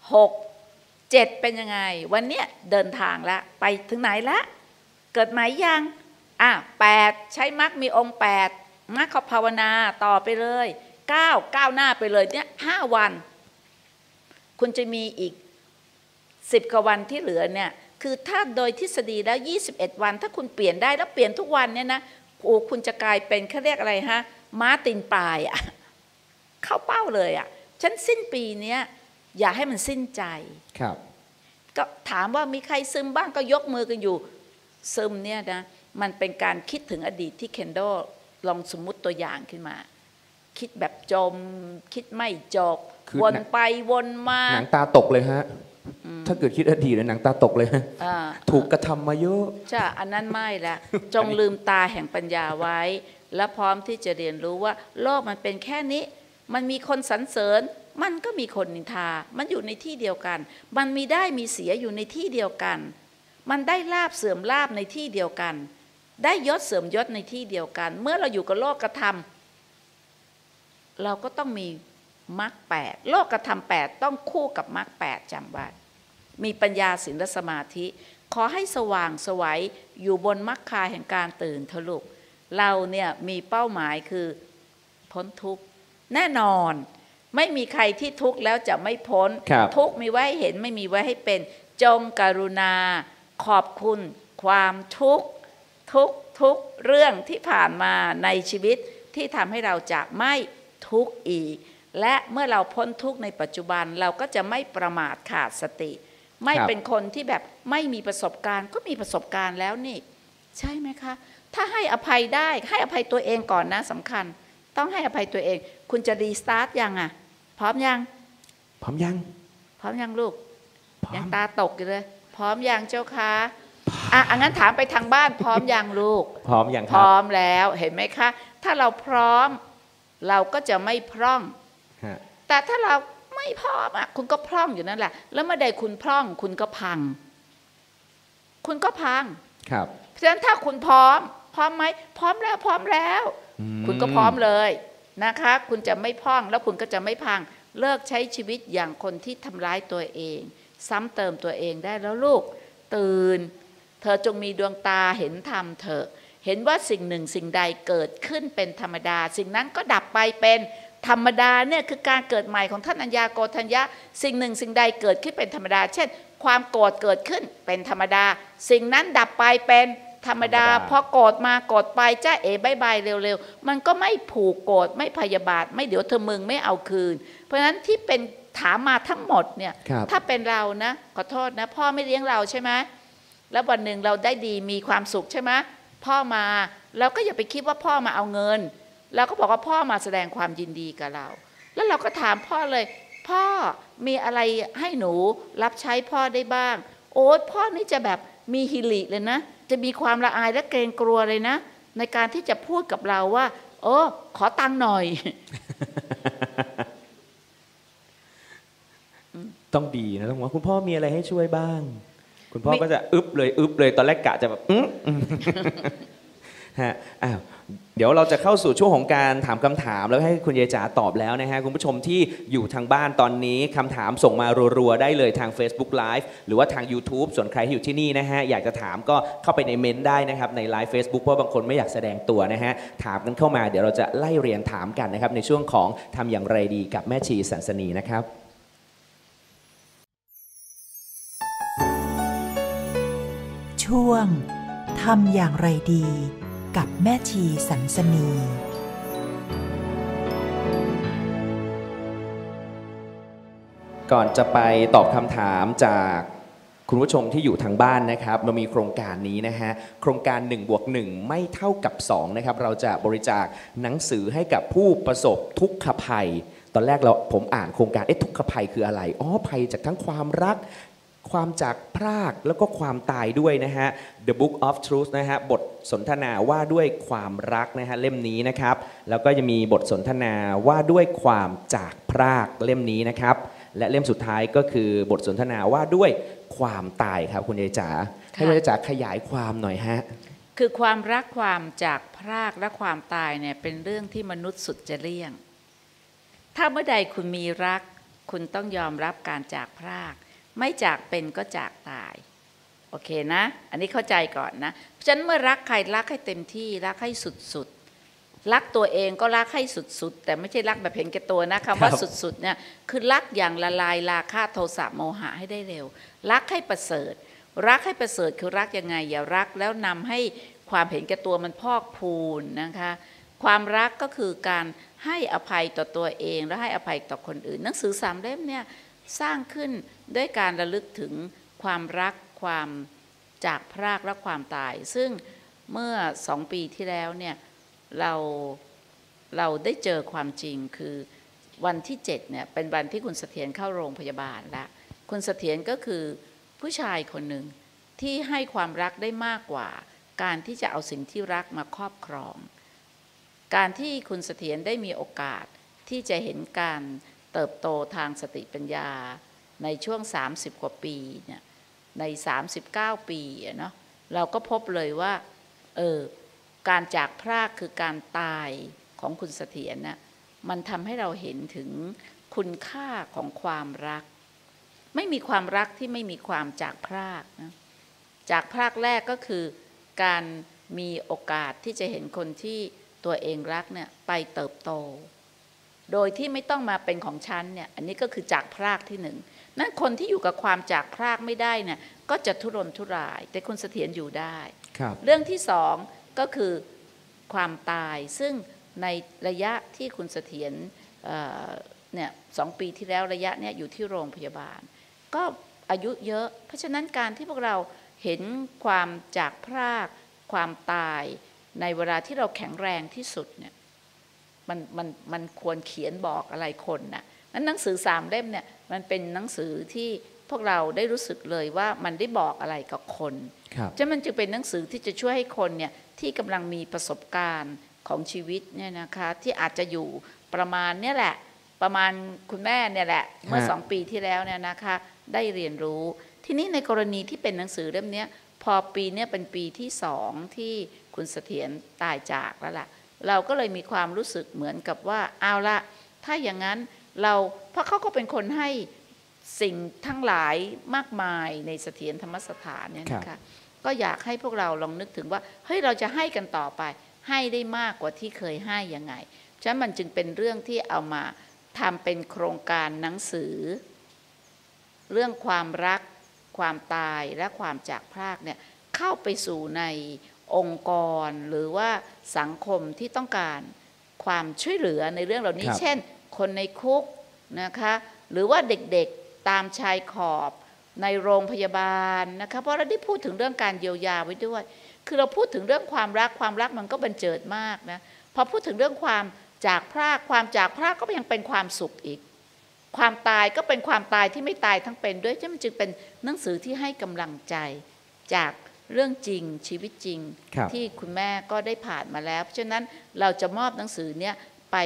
6 7เป็นยังไงวันเนี้ยเดินทางแล้วไปถึงไหนละเกิดใหม่ยัง8ใช้มรรคมีองค์8มรรคภาวนาต่อไปเลย9ก้าวหน้าไปเลยเนี่ย5วันคุณจะมีอีก10กว่าวันที่เหลือเนี่ยคือถ้าโดยทฤษฎีแล้ว21วันถ้าคุณเปลี่ยนได้แล้วเปลี่ยนทุกวันเนี่ยนะโอ้คุณจะกลายเป็นเขาเรียกอะไรฮะม้าตีนปลายอ่ะเข้าเป้าเลยอ่ะฉันสิ้นปีนี้อย่าให้มันสิ้นใจครับก็ถามว่ามีใครซึมบ้างก็ยกมือกันอยู่ซึมเนี่ยนะมันเป็นการคิดถึงอดีตที่เคนโดลองสมมุติตัวอย่างขึ้นมาคิดแบบจมคิดไม่จบวนไปวนมาหนังตาตกเลยฮะถ้าเกิดคิดอดีตหนังตาตกเลยฮะถูกกระทำมาเยอะใช่อันนั้นไม่ละจงลืมตาแห่งปัญญาไว้และพร้อมที่จะเรียนรู้ว่าโลกมันเป็นแค่นี้มันมีคนสรรเสริญมันก็มีคนนินทามันอยู่ในที่เดียวกันมันมีได้มีเสียอยู่ในที่เดียวกันมันได้ลาภเสื่อมลาภในที่เดียวกันได้ยศเสื่อมยศในที่เดียวกันเมื่อเราอยู่กับโลกธรรมเราก็ต้องมีมรรค8โลกธรรม8ต้องคู่กับมรรค8จำไว้มีปัญญาศีลและสมาธิขอให้สว่างไสวอยู่บนมรรคาแห่งการตื่นทะลุเราเนี่ยมีเป้าหมายคือพ้นทุกข์แน่นอนไม่มีใครที่ทุกข์แล้วจะไม่พ้นทุกข์มีไว้ให้เห็นไม่มีไว้ให้เป็นจงกรุณาขอบคุณความทุกข์ทุกเรื่องที่ผ่านมาในชีวิตที่ทำให้เราจะไม่ทุกข์อีกและเมื่อเราพ้นทุกข์ในปัจจุบันเราก็จะไม่ประมาทขาดสติไม่เป็นคนที่แบบไม่มีประสบการณ์ก็มีประสบการณ์แล้วนี่ใช่ไหมคะถ้าให้อภัยได้ให้อภัยตัวเองก่อนนะสำคัญต้องให้อภัยตัวเองคุณจะรีสตาร์ทยังอ่ะพร้อมยังพร้อมยังพร้อมยังลูกยังตาตกอยู่เลยพร้อมยังเจ้าคะงั้นถามไปทางบ้านพร้อมยังลูกพร้อมยังครับพร้อมแล้วเห็นไหมคะถ้าเราพร้อมเราก็จะไม่พร่องแต่ถ้าเราไม่พร้อมคุณก็พร่องอยู่นั่นแหละแล้วเมื่อใดคุณพร่องคุณก็พังครับเพราะฉะนั้นถ้าคุณพร้อมไหมพร้อมแล้วคุณก็พร้อมเลยนะคะคุณจะไม่พร่องแล้วคุณก็จะไม่พังเลิกใช้ชีวิตอย่างคนที่ทำร้ายตัวเองซ้ำเติมตัวเองได้แล้วลูกตื่นเธอจงมีดวงตาเห็นธรรมเถอะเห็นว่าสิ่งหนึ่งสิ่งใดเกิดขึ้นเป็นธรรมดาสิ่งนั้นก็ดับไปเป็นธรรมดาเนี่ยคือการเกิดใหม่ของท่านอัญญาโกฏัญญะสิ่งหนึ่งสิ่งใดเกิดขึ้นเป็นธรรมดาเช่นความโกรธเกิดขึ้นเป็นธรรมดาสิ่งนั้นดับไปเป็นธรรมดาพอโกรธมาโกรธไปจ้าเอ๋บายบายเร็วๆมันก็ไม่ผูกโกรธไม่พยาบาทไม่เดี๋ยวเธอมึงไม่เอาคืนเพราะฉะนั้นที่เป็นถามมาทั้งหมดเนี่ยถ้าเป็นเรานะขอโทษนะพ่อไม่เลี้ยงเราใช่ไหมแล้ววันหนึ่งเราได้ดีมีความสุขใช่ไหมพ่อมาเราก็อย่าไปคิดว่าพ่อมาเอาเงินเราก็บอกว่าพ่อมาแสดงความยินดีกับเราแล้วเราก็ถามพ่อเลยพ่อมีอะไรให้หนูรับใช้พ่อได้บ้างโอ๊ยพ่อนี่จะแบบมีฮิริเลยนะจะมีความละอายและเกรงกลัวเลยนะในการที่จะพูดกับเราว่าขอตังค์หน่อยต้องดีนะต้องว่าคุณพ่อมีอะไรให้ช่วยบ้างคุณพ่อก็จะอึบเลยตอนแรกกะจะแบบฮะเดี๋ยวเราจะเข้าสู่ช่วงของการถามคำถามแล้วให้คุณยายจ๋าตอบแล้วนะฮะคุณผู้ชมที่อยู่ทางบ้านตอนนี้คำถามส่งมารัวๆได้เลยทาง Facebook Live หรือว่าทาง YouTube ส่วนใครที่อยู่ที่นี่นะฮะอยากจะถามก็เข้าไปในเมนต์ได้นะครับในไลฟ์ Facebook เพราะบางคนไม่อยากแสดงตัวนะฮะถามกันเข้ามาเดี๋ยวเราจะไล่เรียงถามกันนะครับในช่วงของทำอย่างไรดีกับแม่ชีสันสนีนะครับช่วงทำอย่างไรดีกับแม่ชีสันสนีก่อนจะไปตอบคำถามจากคุณผู้ชมที่อยู่ทางบ้านนะครับเรามีโครงการนี้นะฮะโครงการ1+1ไม่เท่ากับ2นะครับเราจะบริจาคหนังสือให้กับผู้ประสบทุกขภัยตอนแรกผมอ่านโครงการทุกขภัยคืออะไรภัยจากทั้งความรักความจากพรากแล้วก็ความตายด้วยนะฮะ The Book of Truth นะฮะบทสนทนาว่าด้วยความรักนะฮะเล่มนี้นะครับแล้วก็จะมีบทสนทนาว่าด้วยความจากพรากเล่มนี้นะครับและเล่มสุดท้ายก็คือบทสนทนาว่าด้วยความตายครับคุณยายจ๋าให้คุณยายจ๋าขยายความหน่อยฮะคือความรักความจากพรากและความตายเนี่ยเป็นเรื่องที่มนุษย์สุดจะเลี่ยงถ้าเมื่อใดคุณมีรักคุณต้องยอมรับการจากพรากไม่จากเป็นก็จากตายโอเคนะอันนี้เข้าใจก่อนนะเพราะฉะนั้นเมื่อรักใครรักให้เต็มที่รักให้สุดๆรักตัวเองก็รักให้สุดๆแต่ไม่ใช่รักแบบเห็นแก่ตัวนะคำว่าสุดๆเนี่ยคือรักอย่างละลายราคะโทสะโมหะให้ได้เร็วรักให้ประเสริฐรักให้ประเสริฐคือรักยังไงอย่ารักแล้วนำให้ความเห็นแก่ตัวมันพอกพูนนะคะความรักก็คือการให้อภัยต่อตัวเองและให้อภัยต่อคนอื่นหนังสือ3 เล่มเนี่ยสร้างขึ้นด้วยการระลึกถึงความรักความจากพรากและความตายซึ่งเมื่อ2 ปีที่แล้วเนี่ยเราได้เจอความจริงคือวันที่7เนี่ยเป็นวันที่คุณเสถียรเข้าโรงพยาบาลแล้วคุณเสถียรก็คือผู้ชายคนหนึ่งที่ให้ความรักได้มากกว่าการที่จะเอาสิ่งที่รักมาครอบครองการที่คุณเสถียรได้มีโอกาสที่จะเห็นการเติบโตทางสติปัญญาในช่วง30 กว่าปีเนี่ยใน39 ปีเนาะเราก็พบเลยว่าการจากพรากคือการตายของคุณเสถียรน่ะมันทำให้เราเห็นถึงคุณค่าของความรักไม่มีความรักที่ไม่มีความจากพรากนะจากพรากแรกก็คือการมีโอกาสที่จะเห็นคนที่ตัวเองรักเนี่ยไปเติบโตโดยที่ไม่ต้องมาเป็นของฉันเนี่ยอันนี้ก็คือจากพรากที่1นั่นคนที่อยู่กับความจากพรากไม่ได้เนี่ยก็จะทุรนทุรายแต่คุณเสถียรอยู่ได้เรื่องที่2ก็คือความตายซึ่งในระยะที่คุณเสถียรเนี่ย2 ปีที่แล้วระยะเนี่ยอยู่ที่โรงพยาบาลก็อายุเยอะเพราะฉะนั้นการที่พวกเราเห็นความจากพรากความตายในเวลาที่เราแข็งแรงที่สุดเนี่ยมันควรเขียนบอกอะไรคนนะนั้นหนังสือ3 เล่มเนี่ยมันเป็นหนังสือที่พวกเราได้รู้สึกเลยว่ามันได้บอกอะไรกับคนฉะนั้นมันจึงเป็นหนังสือที่จะช่วยให้คนเนี่ยที่กำลังมีประสบการณ์ของชีวิตเนี่ยนะคะที่อาจจะอยู่ประมาณเนี่ยแหละประมาณคุณแม่เนี่ยแหละเมื่อ2 ปีที่แล้วเนี่ยนะคะได้เรียนรู้ทีนี้ในกรณีที่เป็นหนังสือเล่มนี้พอปีนี้เป็นปีที่2ที่คุณเสถียรตายจากแล้วล่ะเราก็เลยมีความรู้สึกเหมือนกับว่าเอาละถ้าอย่างนั้นเราเพราะเขาก็เป็นคนให้สิ่งทั้งหลายมากมายในเสถียรธรรมสถานเนี่ยนะคะก็อยากให้พวกเราลองนึกถึงว่าเฮ้ยเราจะให้กันต่อไปให้ได้มากกว่าที่เคยให้ยังไงฉะนั้นมันจึงเป็นเรื่องที่เอามาทำเป็นโครงการหนังสือเรื่องความรักความตายและความจากพรากเนี่ยเข้าไปสู่ในองค์กรหรือว่าสังคมที่ต้องการความช่วยเหลือในเรื่องเหล่านี้เช่นคนในคุกนะคะหรือว่าเด็กๆตามชายขอบในโรงพยาบาลนะคะเพราะเราได้พูดถึงเรื่องการเยียวยาไว้ด้วยคือเราพูดถึงเรื่องความรักมันก็บันเจิดมากนะพอพูดถึงเรื่องความจากพรากความจากพรากก็ยังเป็นความสุขอีกความตายก็เป็นความตายที่ไม่ตายทั้งเป็นด้วยมันจึงเป็นหนังสือที่ให้กำลังใจจากเรื่องจริงชีวิตจริงที่คุณแม่ก็ได้ผ่านมาแล้วเพราะฉะนั้นเราจะมอบหนังสือเนี้ยไป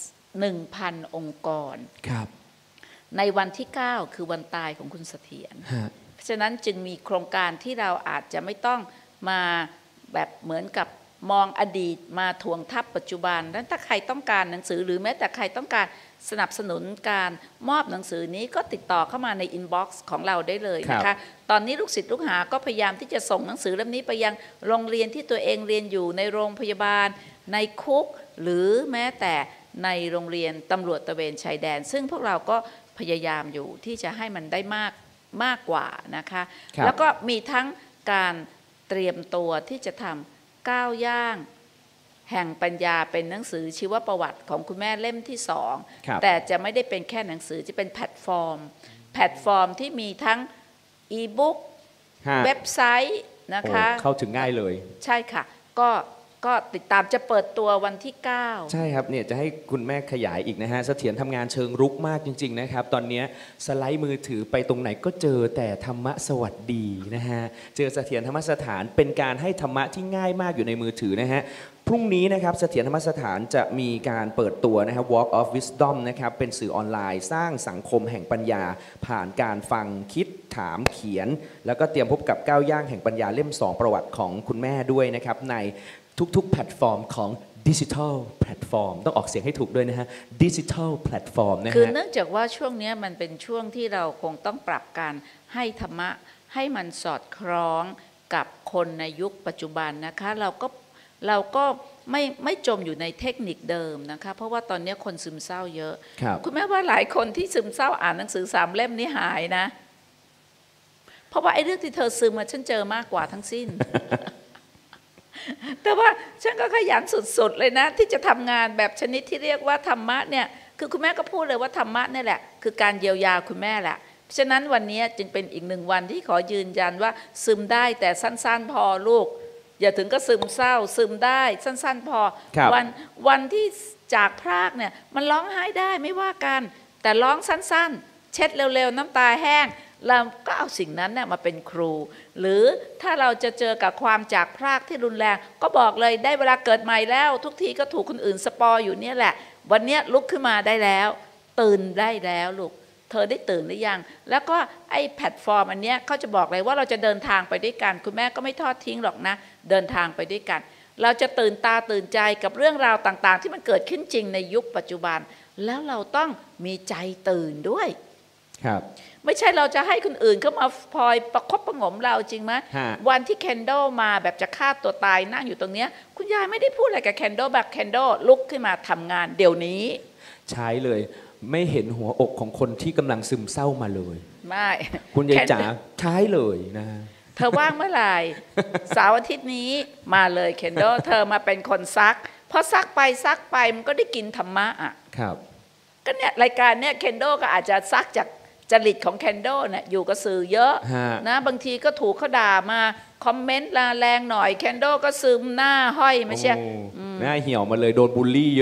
1,000 องค์กรในวันที่9คือวันตายของคุณเสถียรเพราะฉะนั้นจึงมีโครงการที่เราอาจจะไม่ต้องมาแบบเหมือนกับมองอดีตมาทวงทับปัจจุบันนั้นถ้าใครต้องการหนังสือหรือแม้แต่ใครต้องการสนับสนุนการมอบหนังสือนี้ก็ติดต่อเข้ามาในอินบ็อกซ์ของเราได้เลยนะคะตอนนี้ลูกศิษย์ลูกหาก็พยายามที่จะส่งหนังสือเล่มนี้ไปยังโรงเรียนที่ตัวเองเรียนอยู่ในโรงพยาบาลในคุกหรือแม้แต่ในโรงเรียนตำรวจตระเวนชายแดนซึ่งพวกเราก็พยายามอยู่ที่จะให้มันได้มากกว่านะคะแล้วก็มีทั้งการเตรียมตัวที่จะทำก้าวย่างแห่งปัญญาเป็นหนังสือชีวประวัติของคุณแม่เล่มที่2แต่จะไม่ได้เป็นแค่หนังสือจะเป็นแพลตฟอร์มที่มีทั้งอีบุ๊กเว็บไซต์นะคะเข้าถึงง่ายเลยใช่ค่ะก็ติดตามจะเปิดตัววันที่9 ใช่ครับเนี่ยจะให้คุณแม่ขยายอีกนะฮะเสถียรทำงานเชิงรุกมากจริงๆนะครับตอนนี้สไลด์มือถือไปตรงไหนก็เจอแต่ธรรมะสวัสดีนะฮะเจอเสถียรธรรมสถานเป็นการให้ธรรมะที่ง่ายมากอยู่ในมือถือนะฮะพรุ่งนี้นะครับเสถียรธรรมสถานจะมีการเปิดตัวนะครับ Walk of Wisdom นะครับเป็นสื่อออนไลน์สร้างสังคมแห่งปัญญาผ่านการฟังคิดถามเขียนแล้วก็เตรียมพบกับก้าวย่างแห่งปัญญาเล่ม2ประวัติของคุณแม่ด้วยนะครับในทุกๆแพลตฟอร์มของดิจิทัลแพลตฟอร์มต้องออกเสียงให้ถูกด้วยนะฮะดิจิทัลแพลตฟอร์มนะฮะคือเนื่องจากว่าช่วงนี้มันเป็นช่วงที่เราคงต้องปรับการให้ธรรมะให้มันสอดคล้องกับคนในยุคปัจจุบันนะคะเราก็ไม่จมอยู่ในเทคนิคเดิมนะคะเพราะว่าตอนนี้คนซึมเศร้าเยอะคุณแม่ว่าหลายคนที่ซึมเศร้าอ่านหนังสือ3 เล่มนี้หายนะเพราะว่าไอ้เรื่องที่เธอซึมมาฉันเจอมากกว่าทั้งสิ้น แต่ว่าฉันก็ขยันสุดๆเลยนะที่จะทำงานแบบชนิดที่เรียกว่าธรรมะเนี่ยคือคุณแม่ก็พูดเลยว่าธรรมะนี่แหละคือการเยียวยาคุณแม่แหละฉะนั้นวันนี้จึงเป็นอีก1 วันที่ขอยืนยันว่าซึมได้แต่สั้นๆพอลูกอย่าถึงก็ซึมเศร้าซึมได้สั้นๆพอวันที่จากพรากเนี่ยมันร้องไห้ได้ไม่ว่ากันแต่ร้องสั้นๆเช็ดเร็วๆน้ำตาแห้งเราก็เอาสิ่งนั้นเนี่ยมาเป็นครูหรือถ้าเราจะเจอกับความจากพรากที่รุนแรงก็บอกเลยได้เวลาเกิดใหม่แล้วทุกทีก็ถูกคนอื่นสปอยอยู่เนี่ยแหละวันนี้ลุกขึ้นมาได้แล้วตื่นได้แล้วลูกเธอได้ตื่นหรือยังแล้วก็ไอ้แพลตฟอร์มอันเนี้ยเขาจะบอกเลยว่าเราจะเดินทางไปด้วยกันคุณแม่ก็ไม่ทอดทิ้งหรอกนะเดินทางไปด้วยกันเราจะตื่นตาตื่นใจกับเรื่องราวต่างๆที่มันเกิดขึ้นจริงในยุคปัจจุบันแล้วเราต้องมีใจตื่นด้วยครับไม่ใช่เราจะให้คนอื่นเข้ามาพลอยประคบประหงมเราจริงไหมวันที่แคนโดมาแบบจะฆ่าตัวตายนั่งอยู่ตรงนี้คุณยายไม่ได้พูดอะไรกับแคนโดแบบแคนโดลุกขึ้นมาทำงานเดี๋ยวนี้ใช้เลยไม่เห็นหัวอกของคนที่กำลังซึมเศร้ามาเลยไม่คุณยายจ๋าใช้เลยนะเธอว่างเมื่อไหร่เสาร์อาทิตย์นี้มาเลยแคนโดเธอมาเป็นคนซักพอซักไปมันก็ได้กินธรรมะอ่ะครับก็เนี่ยรายการเนี่ยแคนโดก็อาจจะซักจากจริตของแคนโดเนี่ยอยู่กับสื่อเยอะนะบางทีก็ถูกเขาด่ามาคอมเมนต์แรงหน่อยแคนโดก็ซึมหน้าห้อยไม่ใช่หน้าเหี่ยวมาเลยโดนบูลลี่เยอะ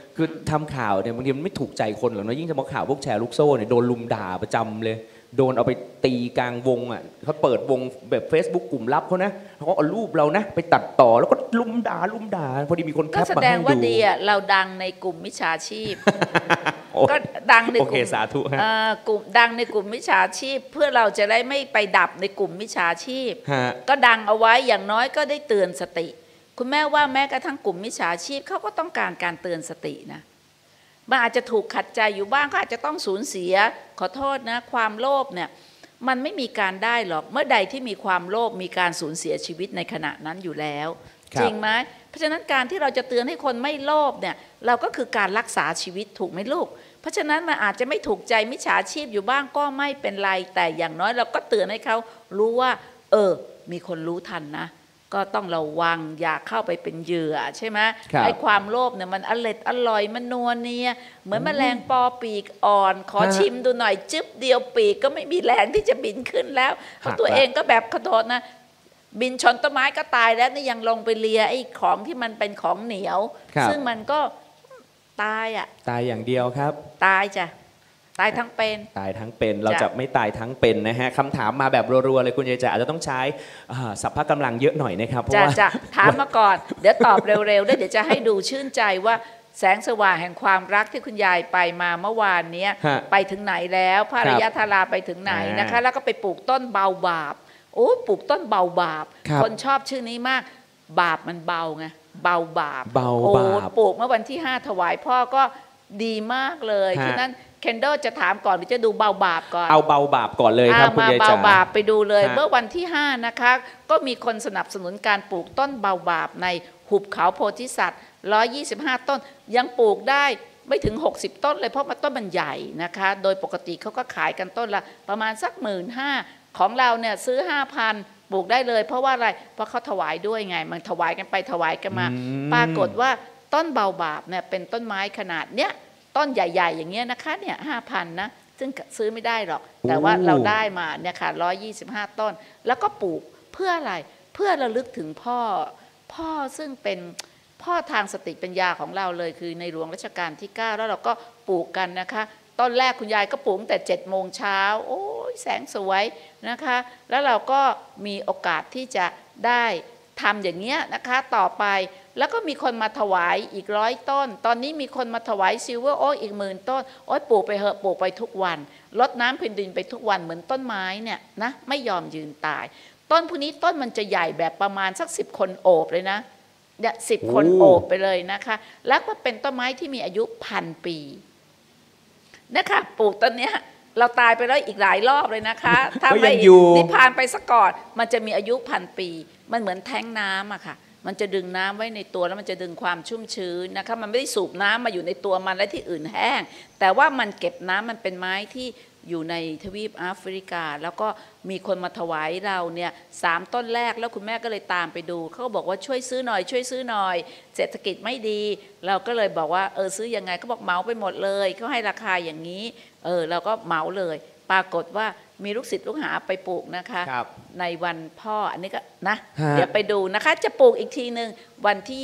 คือทำข่าวเนี่ยบางทีมันไม่ถูกใจคนหรอกนะยิ่งเฉพาะข่าวพวกแชร์ลูกโซ่เนี่ยโดนลุมด่าประจำเลยโดนเอาไปตีกลางวงอ่ะเขาเปิดวงแบบ Facebook กลุ่มลับเขานะเขาก็เอารูปเรานะไปตัดต่อแล้วก็ลุมด่าพอดีมีคนแคปมาให้ดูก็แสดงว่าดีอ่ะเราดังในกลุ่มมิจฉาชีพก็ดังในกลุ่มสาธุกลุ่มดังในกลุ่มมิจฉาชีพเพื่อเราจะได้ไม่ไปดับในกลุ่มมิจฉาชีพก็ดังเอาไว้อย่างน้อยก็ได้เตือนสติคุณแม่ว่าแม้กระทั่งกลุ่มมิจฉาชีพเขาก็ต้องการการเตือนสตินะมันอาจจะถูกขัดใจอยู่บ้างก็อาจจะต้องสูญเสียขอโทษนะความโลภเนี่ยมันไม่มีการได้หรอกเมื่อใดที่มีความโลภมีการสูญเสียชีวิตในขณะนั้นอยู่แล้วจริงไหมเพราะฉะนั้นการที่เราจะเตือนให้คนไม่โลภเนี่ยเราก็คือการรักษาชีวิตถูกไหมลูกเพราะฉะนั้นมันอาจจะไม่ถูกใจมิจฉาชีพอยู่บ้างก็ไม่เป็นไรแต่อย่างน้อยเราก็เตือนให้เขารู้ว่ามีคนรู้ทันนะก็ต้องระวังอย่าเข้าไปเป็นเหยื่อใช่ไหมไอ้ความโลภเนี่ยมันอร่อยมันนัวเนียเหมือนแมลงปอปีกอ่อนขอชิมดูหน่อยจึ๊บเดียวปีกก็ไม่มีแรงที่จะบินขึ้นแล้วเพราะตัวเองก็แบบขอโทษนะบินชนต้นไม้ก็ตายแล้วนี่ยังลงไปเลียไอ้ของที่มันเป็นของเหนียวซึ่งมันก็ตายตายอย่างเดียวครับตายจ้ะตายทั้งเป็นเราจะไม่ตายทั้งเป็นนะฮะคำถามมาแบบรัวๆเลยคุณยายจ๋าอาจจะต้องใช้สัพพะกำลังเยอะหน่อยนะครับเพราะว่าถามมาก่อนเดี๋ยวตอบเร็วๆเดี๋ยวจะให้ดูชื่นใจว่าแสงสว่างแห่งความรักที่คุณยายไปมาเมื่อวานนี้ไปถึงไหนแล้วพระระยะธาราไปถึงไหนนะคะแล้วก็ไปปลูกต้นเบาบาปโอ้ปลูกต้นเบาบาปคนชอบชื่อนี้มากบาปมันเบาไงเบาบาปโอ้ปลูกเมื่อวันที่5ถวายพ่อก็ดีมากเลยฉะนั้นเคนโดจะถามก่อนหรือจะดูเบาบาปก่อนเอาเบาบาปก่อนเลยครับคุณยายจ๋าเบาบาปไปดูเลยเมื่อวันที่5นะคะก็มีคนสนับสนุนการปลูกต้นเบาบาปในหุบเขาโพธิสัตว์125ต้นยังปลูกได้ไม่ถึง60ต้นเลยเพราะมันต้นมันใหญ่นะคะโดยปกติเขาก็ขายกันต้นละประมาณสัก15,000ของเราเนี่ยซื้อ 5,000 ปลูกได้เลยเพราะว่าอะไรเพราะเขาถวายด้วยไงมันถวายกันไปถวายกันมาปรากฏว่าต้นเบาบาปเนี่ยเป็นต้นไม้ขนาดเนี้ยต้นใหญ่ๆอย่างเงี้ยนะคะเนี่ย 5,000 นะซึ่งซื้อไม่ได้หรอกแต่ว่าเราได้มาเนี่ยค่ะ125ต้นแล้วก็ปลูกเพื่ออะไรเพื่อระลึกถึงพ่อซึ่งเป็นพ่อทางสติปัญญาของเราเลยคือในหลวงรัชกาลที่9แล้วเราก็ปลูกกันนะคะต้นแรกคุณยายก็ปลูกแต่7 โมงเช้าโอ้ยแสงสวยนะคะแล้วเราก็มีโอกาสที่จะได้ทำอย่างเงี้ยนะคะต่อไปแล้วก็มีคนมาถวายอีก100ต้นตอนนี้มีคนมาถวายซิลเวอร์โอ๊กอีก10,000ต้นโอ๊ยปลูกไปเหอะปลูกไปทุกวันรดน้ำพื้นดินไปทุกวันเหมือนต้นไม้เนี่ยนะไม่ยอมยืนตายต้นพวกนี้ต้นมันจะใหญ่แบบประมาณสัก10 คนโอบเลยนะเนี่ย10 คนโอบไปเลยนะคะแล้วก็เป็นต้นไม้ที่มีอายุ1,000 ปีนะคะปลูกต้นเนี้ยเราตายไปแล้วอีกหลายรอบเลยนะคะถ้าไม่นิพพานไปซะก่อนมันจะมีอายุ1,000 ปีมันเหมือนแท้งน้ำอะค่ะมันจะดึงน้ำไว้ในตัวแล้วมันจะดึงความชุ่มชื้นนะคะมันไม่ได้สูบน้ำมาอยู่ในตัวมันและที่อื่นแห้งแต่ว่ามันเก็บน้ำมันเป็นไม้ที่อยู่ในทวีปแอฟริกาแล้วก็มีคนมาถวายเราเนี่ย3 ต้นแรกแล้วคุณแม่ก็เลยตามไปดูเขาบอกว่าช่วยซื้อหน่อยช่วยซื้อหน่อยเศรษฐกิจไม่ดีเราก็เลยบอกว่าซื้อยังไงเขาบอกเหมาไปหมดเลยเขาให้ราคาอย่างนี้เราก็เหมาเลยปรากฏว่ามีลูกศิษย์ลูกหาไปปลูกนะคะในวันพ่ออันนี้ก็นะเดี๋ยวไปดูนะคะจะปลูกอีกทีนึงวันที่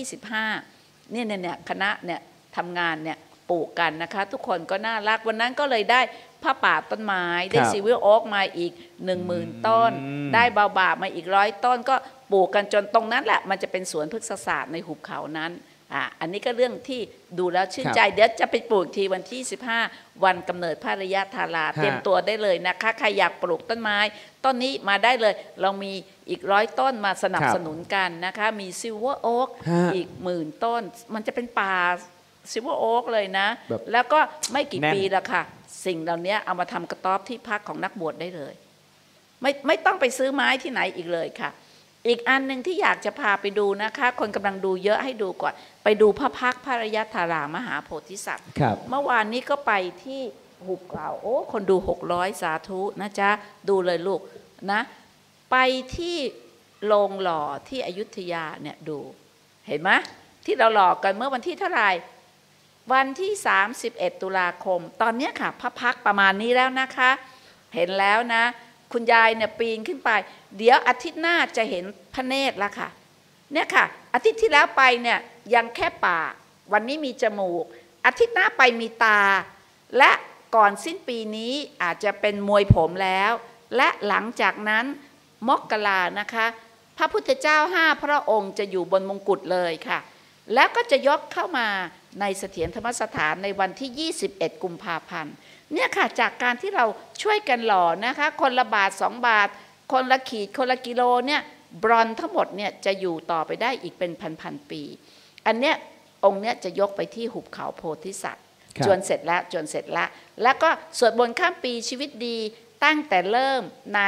25เนี่ยคณะเนี่ยทำงานเนี่ยปลูกกันนะคะทุกคนก็น่ารักวันนั้นก็เลยได้ผ้าป่าต้นไม้ได้ซิลเวอร์โอ๊กมาอีก 10,000 ต้นได้เบาบาปมาอีก100 ต้นก็ปลูกกันจนตรงนั้นแหละมันจะเป็นสวนพฤกษศาสตร์ในหุบเขานั้นอันนี้ก็เรื่องที่ดูแล้วชื่นใจเดี๋ยวจะไปปลูกทีวันที่15วันกำเนิดพระระยะธาราเตรียมตัวได้เลยนะคะใครอยากปลูกต้นไม้ต้นนี้มาได้เลยเรามีอีก100 ต้นมาสนับสนุนกันนะคะมีซิลเวอร์โอ๊กอีก10,000 ต้นมันจะเป็นป่าซิลเวอร์โอ๊กเลยนะแล้วก็ไม่กี่ปีละค่ะสิ่งเหล่านี้เอามาทำกระต๊อบที่พักของนักบวชได้เลยไม่ต้องไปซื้อไม้ที่ไหนอีกเลยค่ะอีกอันหนึ่งที่อยากจะพาไปดูนะคะคนกำลังดูเยอะให้ดูก่อนไปดูพระพักตร์พระระยะธารามหาโพธิสัตว์เมื่อวานนี้ก็ไปที่หุบเขาโอ้คนดู600สาธุนะจ๊ะดูเลยลูกนะไปที่โรงหล่อที่อยุธยาเนี่ยดูเห็นไหมที่เราหล่อกันเมื่อวันที่เท่าไหร่วันที่31 ตุลาคมตอนนี้ค่ะพระพักตร์ประมาณนี้แล้วนะคะเห็นแล้วนะคุณยายเนี่ยปีนขึ้นไปเดี๋ยวอาทิตย์หน้าจะเห็นพระเนตรแล้วค่ะเนี่ยค่ะอาทิตย์ที่แล้วไปเนี่ยยังแค่ปากวันนี้มีจมูกอาทิตย์หน้าไปมีตาและก่อนสิ้นปีนี้อาจจะเป็นมวยผมแล้วและหลังจากนั้นมกรานะคะพระพุทธเจ้า5 พระองค์จะอยู่บนมงกุฎเลยค่ะแล้วก็จะยกเข้ามาในเสถียรธรรมสถานในวันที่21 กุมภาพันธ์เนี่ยค่ะจากการที่เราช่วยกันหล่อนะคะคนละบาท2 บาทคนละขีดคนละกิโลเนี่ยบรอนซ์ทั้งหมดเนี่ยจะอยู่ต่อไปได้อีกเป็นพันปีอันเนี้ยองค์เนี้ยจะยกไปที่หุบเขาโพธิสัตว์จวนเสร็จแล้วแล้วก็สวดมนต์ข้ามปีชีวิตดีตั้งแต่เริ่มใน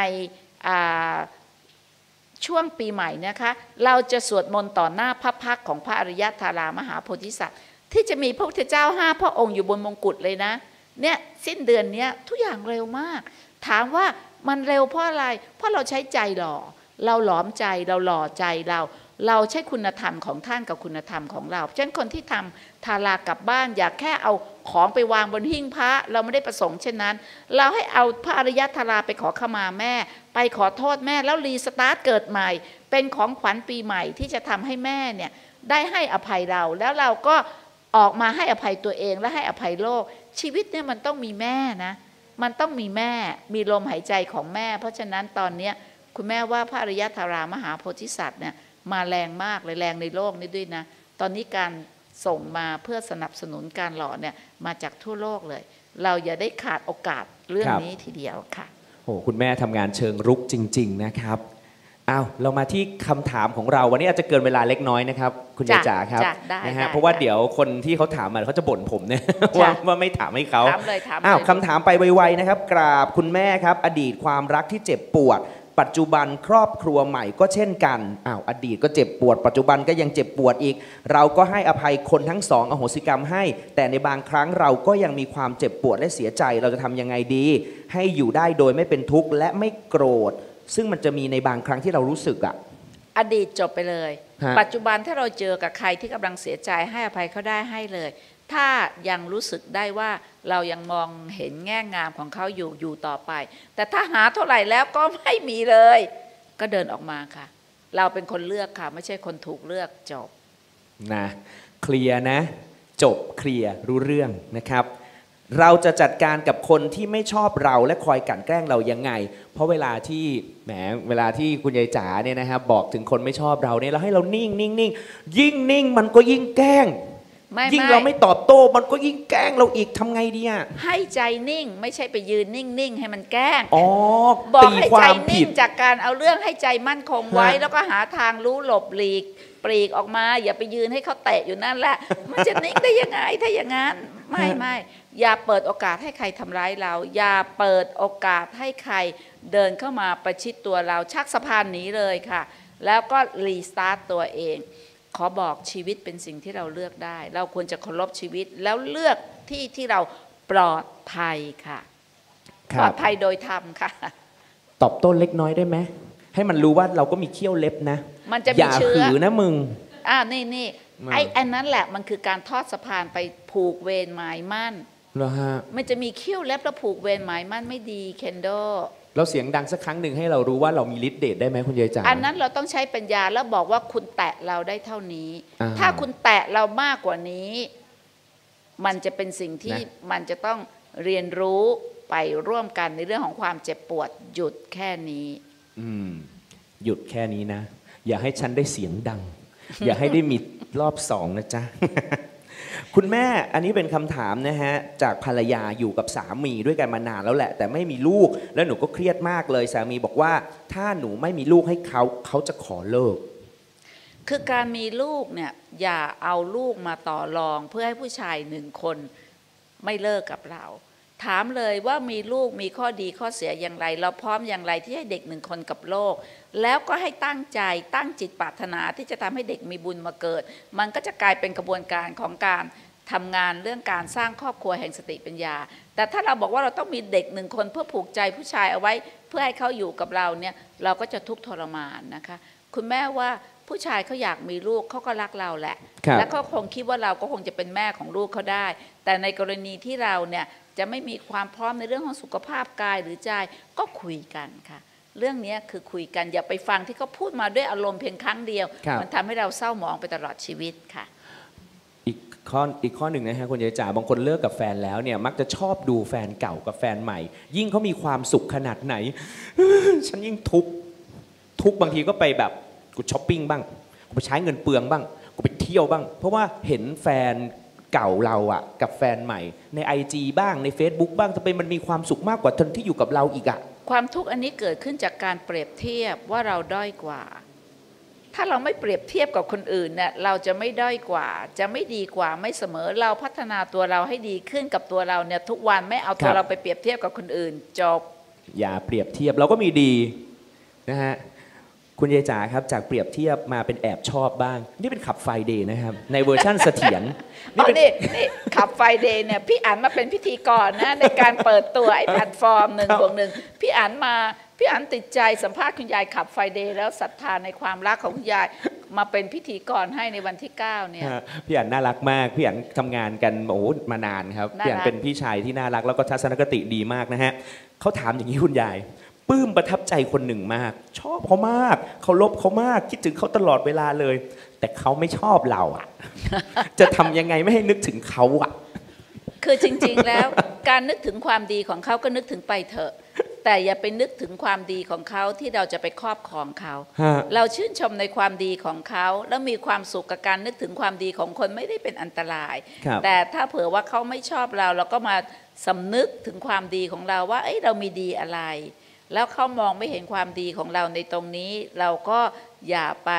ช่วงปีใหม่นะคะเราจะสวดมนต์ต่อหน้าพระพักตร์ของพระอริยธารามหาโพธิสัตว์ที่จะมีพระพุทธเจ้า5 พระองค์อยู่บนมงกุฎเลยนะเนี่ยสิ้นเดือนนี้ทุกอย่างเร็วมากถามว่ามันเร็วเพราะอะไรเพราะเราใช้ใจหล่อเราหลอมใจเราหล่อใจเราใช้คุณธรรมของท่านกับคุณธรรมของเราฉะนั้นคนที่ทำทารากลับบ้านอย่าแค่เอาของไปวางบนหิ้งพระเราไม่ได้ประสงค์เช่นนั้นเราให้เอาพระอริยธาราไปขอขมาแม่ไปขอโทษแม่แล้วรีสตาร์ทเกิดใหม่เป็นของขวัญปีใหม่ที่จะทำให้แม่เนี่ยได้ให้อภัยเราแล้วเราก็ออกมาให้อภัยตัวเองและให้อภัยโลกชีวิตเนี่ยมันต้องมีแม่นะมันต้องมีแม่มีลมหายใจของแม่เพราะฉะนั้นตอนนี้คุณแม่ว่าพระอริยธารามหาโพธิสัตว์เนี่ยมาแรงมากเลยแรงในโลกนี้ด้วยนะตอนนี้การส่งมาเพื่อสนับสนุนการหล่อเนี่ยมาจากทั่วโลกเลยเราอย่าได้ขาดโอกาสเรื่องนี้ทีเดียวค่ะโอ้คุณแม่ทำงานเชิงรุกจริงๆนะครับอ้าวเรามาที่คำถามของเราวันนี้อาจจะเกินเวลาเล็กน้อยนะครับคุณยายจ๋าครับนะฮะเพราะว่าเดี๋ยวคนที่เขาถามมาเขาจะบ่นผมเนี่ยว่าไม่ถามให้เขาอ้าวคำถามไปไวๆนะครับกราบคุณแม่ครับอดีตความรักที่เจ็บปวดปัจจุบันครอบครัวใหม่ก็เช่นกันอ้าวอดีตก็เจ็บปวดปัจจุบันก็ยังเจ็บปวดอีกเราก็ให้อภัยคนทั้งสองอโหสิกรรมให้แต่ในบางครั้งเราก็ยังมีความเจ็บปวดและเสียใจเราจะทำยังไงดีให้อยู่ได้โดยไม่เป็นทุกข์และไม่โกรธซึ่งมันจะมีในบางครั้งที่เรารู้สึกอะอดีตจบไปเลยปัจจุบันถ้าเราเจอกับใครที่กำลังเสียใจให้อภัยเขาได้ให้เลยถ้ายังรู้สึกได้ว่าเรายังมองเห็นแง่งามของเขาอยู่ต่อไปแต่ถ้าหาเท่าไหร่แล้วก็ไม่มีเลยก็เดินออกมาค่ะเราเป็นคนเลือกค่ะไม่ใช่คนถูกเลือกจบนะเคลียร์นะจบเคลียร์รู้เรื่องนะครับเราจะจัดการกับคนที่ไม่ชอบเราและคอยกลั่นแกล้งเรายังไงเพราะเวลาที่คุณยายจ๋าเนี่ยนะครับบอกถึงคนไม่ชอบเราเนี่ยเราให้เรานิ่งยิ่งนิ่งมันก็ยิ่งแกล้งยิ่งเราไม่ตอบโต้มันก็ยิ่งแกล้งเราอีกทำไงดีอ่ะให้ใจนิ่งไม่ใช่ไปยืนนิ่งให้มันแกล้งบอกให้ใจนิ่งจากการเอาเรื่องให้ใจมั่นคงไว้แล้วก็หาทางรู้หลบหลีกปลีกออกมาอย่าไปยืนให้เขาเตะอยู่นั่นแหละมันจะนิ่งได้ยังไงถ้าอย่างนั้นไม่อย่าเปิดโอกาสให้ใครทำร้ายเราอย่าเปิดโอกาสให้ใครเดินเข้ามาประชิดตัวเราชักสะพานหนีเลยค่ะแล้วก็รีสตาร์ทตัวเองขอบอกชีวิตเป็นสิ่งที่เราเลือกได้เราควรจะเคารพชีวิตแล้วเลือกที่เราปลอดภัยค่ะปลอดภัยโดยธรรมค่ะตอบโต้เล็กน้อยได้ไหมให้มันรู้ว่าเราก็มีเขี้ยวเล็บนะมันจะมีเชื้ออย่าหือนะมึงนี่อันนั้นแหละมันคือการทอดสะพานไปผูกเวรหมายมั่นเหรอฮะมันจะมีเขี้ยวเล็บแล้วผูกเวรหมายมั่นไม่ดีเคนโดเราเสียงดังสักครั้งหนึ่งให้เรารู้ว่าเรามีฤทธิ์เดชได้ไหมคุณยายจ๋าอันนั้นเราต้องใช้ปัญญาแล้วบอกว่าคุณแตะเราได้เท่านี้ถ้าคุณแตะเรามากกว่านี้มันจะเป็นสิ่งที่มันจะต้องเรียนรู้ไปร่วมกันในเรื่องของความเจ็บปวดหยุดแค่นี้หยุดแค่นี้นะอย่าให้ฉันได้เสียงดัง อย่าให้ได้มีรอบสองนะจ๊ะ คุณแม่อันนี้เป็นคำถามนะฮะจากภรรยาอยู่กับสามีด้วยกันมานานแล้วแหละแต่ไม่มีลูกแล้วหนูก็เครียดมากเลยสามีบอกว่าถ้าหนูไม่มีลูกให้เขาจะขอเลิกคือการมีลูกเนี่ยอย่าเอาลูกมาต่อรองเพื่อให้ผู้ชาย1 คนไม่เลิกกับเราถามเลยว่ามีลูกมีข้อดีข้อเสียอย่างไรเราพร้อมอย่างไรที่ให้เด็ก1 คนกับโลกแล้วก็ให้ตั้งใจตั้งจิตปรารถนาที่จะทำให้เด็กมีบุญมาเกิดมันก็จะกลายเป็นกระบวนการของการทำงานเรื่องการสร้างครอบครัวแห่งสติปัญญาแต่ถ้าเราบอกว่าเราต้องมีเด็ก1 คนเพื่อผูกใจผู้ชายเอาไว้เพื่อให้เขาอยู่กับเราเนี่ยเราก็จะทุกข์ทรมานนะคะคุณแม่ว่าผู้ชายเขาอยากมีลูกเขาก็รักเราแหละและเขาคงคิดว่าเราก็คงจะเป็นแม่ของลูกเขาได้แต่ในกรณีที่เราเนี่ยจะไม่มีความพร้อมในเรื่องของสุขภาพกายหรือใจก็คุยกันค่ะเรื่องนี้คือคุยกันอย่าไปฟังที่เขาพูดมาด้วยอารมณ์เพียงครั้งเดียวมันทำให้เราเศร้าหมองไปตลอดชีวิตค่ะอีกอีกข้อหนึ่งนะฮะคุณยายจ๋าบางคนเลิกกับแฟนแล้วเนี่ยมักจะชอบดูแฟนเก่ากับแฟนใหม่ ยิ่งเขามีความสุขขนาดไหน ฉันยิ่งทุกบางทีก็ไปแบบกูช้อปปิ้งบ้างกูไปใช้เงินเปลืองบ้างกูไปเที่ยวบ้างเพราะว่าเห็นแฟนเก่าเราอะกับแฟนใหม่ใน IG บ้างใน Facebook บ้างจะเป็นมันมีความสุขมากกว่าคนที่อยู่กับเราอีกอะความทุกข์อันนี้เกิดขึ้นจากการเปรียบเทียบว่าเราด้อยกว่าถ้าเราไม่เปรียบเทียบกับคนอื่นเนี่ยเราจะไม่ด้อยกว่าจะไม่ดีกว่าไม่เสมอเราพัฒนาตัวเราให้ดีขึ้นกับตัวเราเนี่ยทุกวันไม่เอาตัวเราไปเปรียบเทียบกับคนอื่นจบอย่าเปรียบเทียบเราก็มีดีนะฮะคุณยายจ๋าครับจากเปรียบเทียบมาเป็นแอบชอบบ้างนี่เป็นขับไฟเดย์นะครับในเวอร์ชั่นเสถียรนี่ขับไฟเดย์เนี่ยพี่อั๋นมาเป็นพิธีกรนะในการเปิดตัวไอ้แพลตฟอร์ม1+1พี่อั๋นติดใจสัมภาษณ์คุณยายขับไฟเดย์แล้วศรัทธาในความรักของคุณยายมาเป็นพิธีกรให้ในวันที่9เนี่ยพี่อั๋นน่ารักมากพี่อั๋นทำงานกันโอ้มานานครับพี่อั๋นเป็นพี่ชายที่น่ารักแล้วก็ทัศนคติดีมากนะฮะเขาถามอย่างนี้คุณยายปลื้มประทับใจคนหนึ่งมากชอบเขามากเคารพเขามากคิดถึงเขาตลอดเวลาเลยแต่เขาไม่ชอบเราอ่ะ จะทำยังไงไม่ให้นึกถึงเขาอ่ะคือจริงๆแล้วการนึกถึงความดีของเขาก็นึกถึงไปเถอะแต่อย่าไปนึกถึงความดีของเขาที่เราจะไปครอบครองเขาเราชื่นชมในความดีของเขาแล้วมีความสุขกับการนึกถึงความดีของคนไม่ได้เป็นอันตรายแต่ถ้าเผื่อว่าเขาไม่ชอบเราเราก็มาสำนึกถึงความดีของเราว่าเรามีดีอะไรแล้วเขามองไม่เห็นความดีของเราในตรงนี้เราก็อย่าไป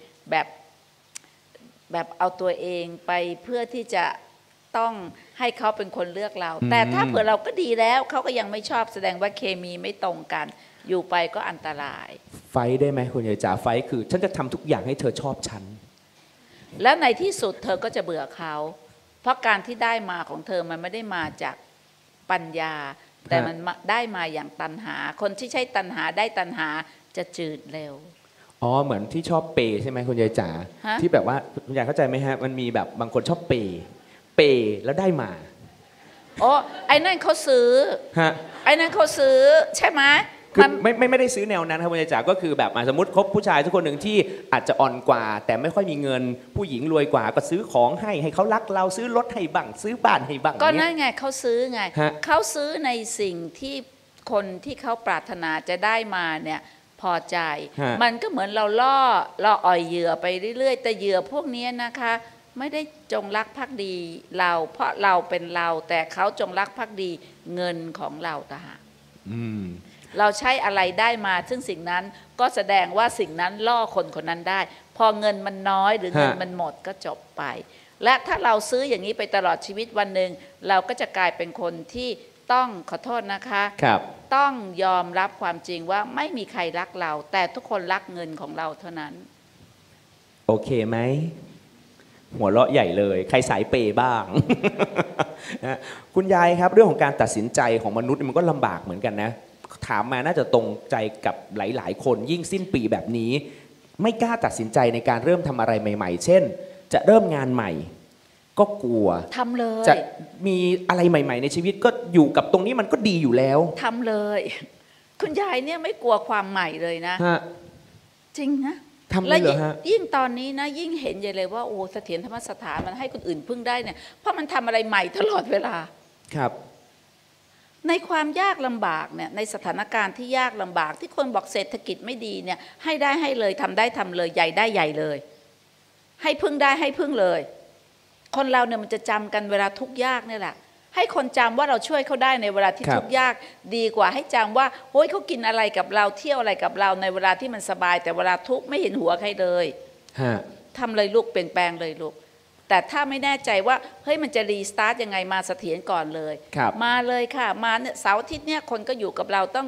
แบบเอาตัวเองไปเพื่อที่จะต้องให้เขาเป็นคนเลือกเราแต่ถ้าเผื่อเราก็ดีแล้วเขาก็ยังไม่ชอบแสดงว่าเคมีไม่ตรงกันอยู่ไปก็อันตรายไฟได้ไหมคุณยายจ๋าไฟคือฉันจะทำทุกอย่างให้เธอชอบฉันแล้วในที่สุดเธอก็จะเบื่อเขาเพราะการที่ได้มาของเธอมันไม่ได้มาจากปัญญาแต่มันได้มาอย่างตัณหาคนที่ใช้ตัณหาได้ตัณหาจะจืดเร็วอ๋อเหมือนที่ชอบเปย์ใช่ไหมคุณยายจ๋าที่แบบว่าคุณยายเข้าใจไหมฮะมันมีแบบบางคนชอบเปย์แล้วได้มาอ๋อไอ้นั่นเขาซื้อไอ้นั่นเขาซื้อใช่ไหมคือไม่ได้ซื้อแนวนั้นครับคุณยายจ๋าก็คือแบบสมมติคบผู้ชายทุกคนหนึ่งที่อาจจะอ่อนกว่าแต่ไม่ค่อยมีเงินผู้หญิงรวยกว่าก็ซื้อของให้เขารักเราซื้อรถให้บ้างซื้อบ้านให้บ้างก็นั่นไงเขาซื้อไงเขาซื้อในสิ่งที่คนที่เขาปรารถนาจะได้มาเนี่ยพอใจมันก็เหมือนเราอ่อยเหยื่อไปเรื่อยๆแต่เหยื่อพวกนี้นะคะไม่ได้จงรักภักดีเราเพราะเราเป็นเราแต่เขาจงรักภักดีเงินของเราต่างหากเราใช้อะไรได้มาซึ่งสิ่งนั้นก็แสดงว่าสิ่งนั้นล่อคนคนนั้นได้พอเงินมันน้อยหรือเงินมันหมดก็จบไปและถ้าเราซื้ออย่างนี้ไปตลอดชีวิตวันหนึ่งเราก็จะกลายเป็นคนที่ต้องขอโทษนะคะต้องยอมรับความจริงว่าไม่มีใครรักเราแต่ทุกคนรักเงินของเราเท่านั้นโอเคไหมหัวเราะใหญ่เลยใครสายเปย์บ้าง คุณยายครับเรื่องของการตัดสินใจของมนุษย์มันก็ลำบากเหมือนกันนะถามมาน่าจะตรงใจกับหลายๆคนยิ่งสิ้นปีแบบนี้ไม่กล้าตัดสินใจในการเริ่มทำอะไรใหม่ๆเช่นจะเริ่มงานใหม่ก็กลัวทำเลยจะมีอะไรใหม่ๆในชีวิตก็อยู่กับตรงนี้มันก็ดีอยู่แล้วทำเลยคุณยายเนี่ยไม่กลัวความใหม่เลยนะจริงนะทำเลยเหรอฮะยิ่งตอนนี้นะยิ่งเห็นใหญ่เลยว่าโอ้เสถียรธรรมสถานมันให้คนอื่นพึ่งได้เนี่ยเพราะมันทำอะไรใหม่ตลอดเวลาครับในความยากลำบากเนี่ยในสถานการณ์ที่ยากลำบากที่คนบอกเศรษฐกิจไม่ดีเนี่ยให้ได้ให้เลยทำได้ทำเลยใหญ่ได้ใหญ่เลยให้พึ่งได้ให้พึ่งเลยคนเราเนี่ยมันจะจำกันเวลาทุกข์ยากนี่แหละให้คนจำว่าเราช่วยเขาได้ในเวลาที่ทุกข์ยากดีกว่าให้จำว่าโอ้ยเขากินอะไรกับเราเที่ยวอะไรกับเราในเวลาที่มันสบายแต่เวลาทุกข์ไม่เห็นหัวใครเลยทำเลยลูกเปลี่ยนแปลงเลยลูกแต่ถ้าไม่แน่ใจว่าเฮ้ยมันจะรีสตาร์ทยังไงมาเสถียรก่อนเลยมาเลยค่ะมาเนี่ยเสาร์อาทิตย์เนี่ยคนก็อยู่กับเราต้อง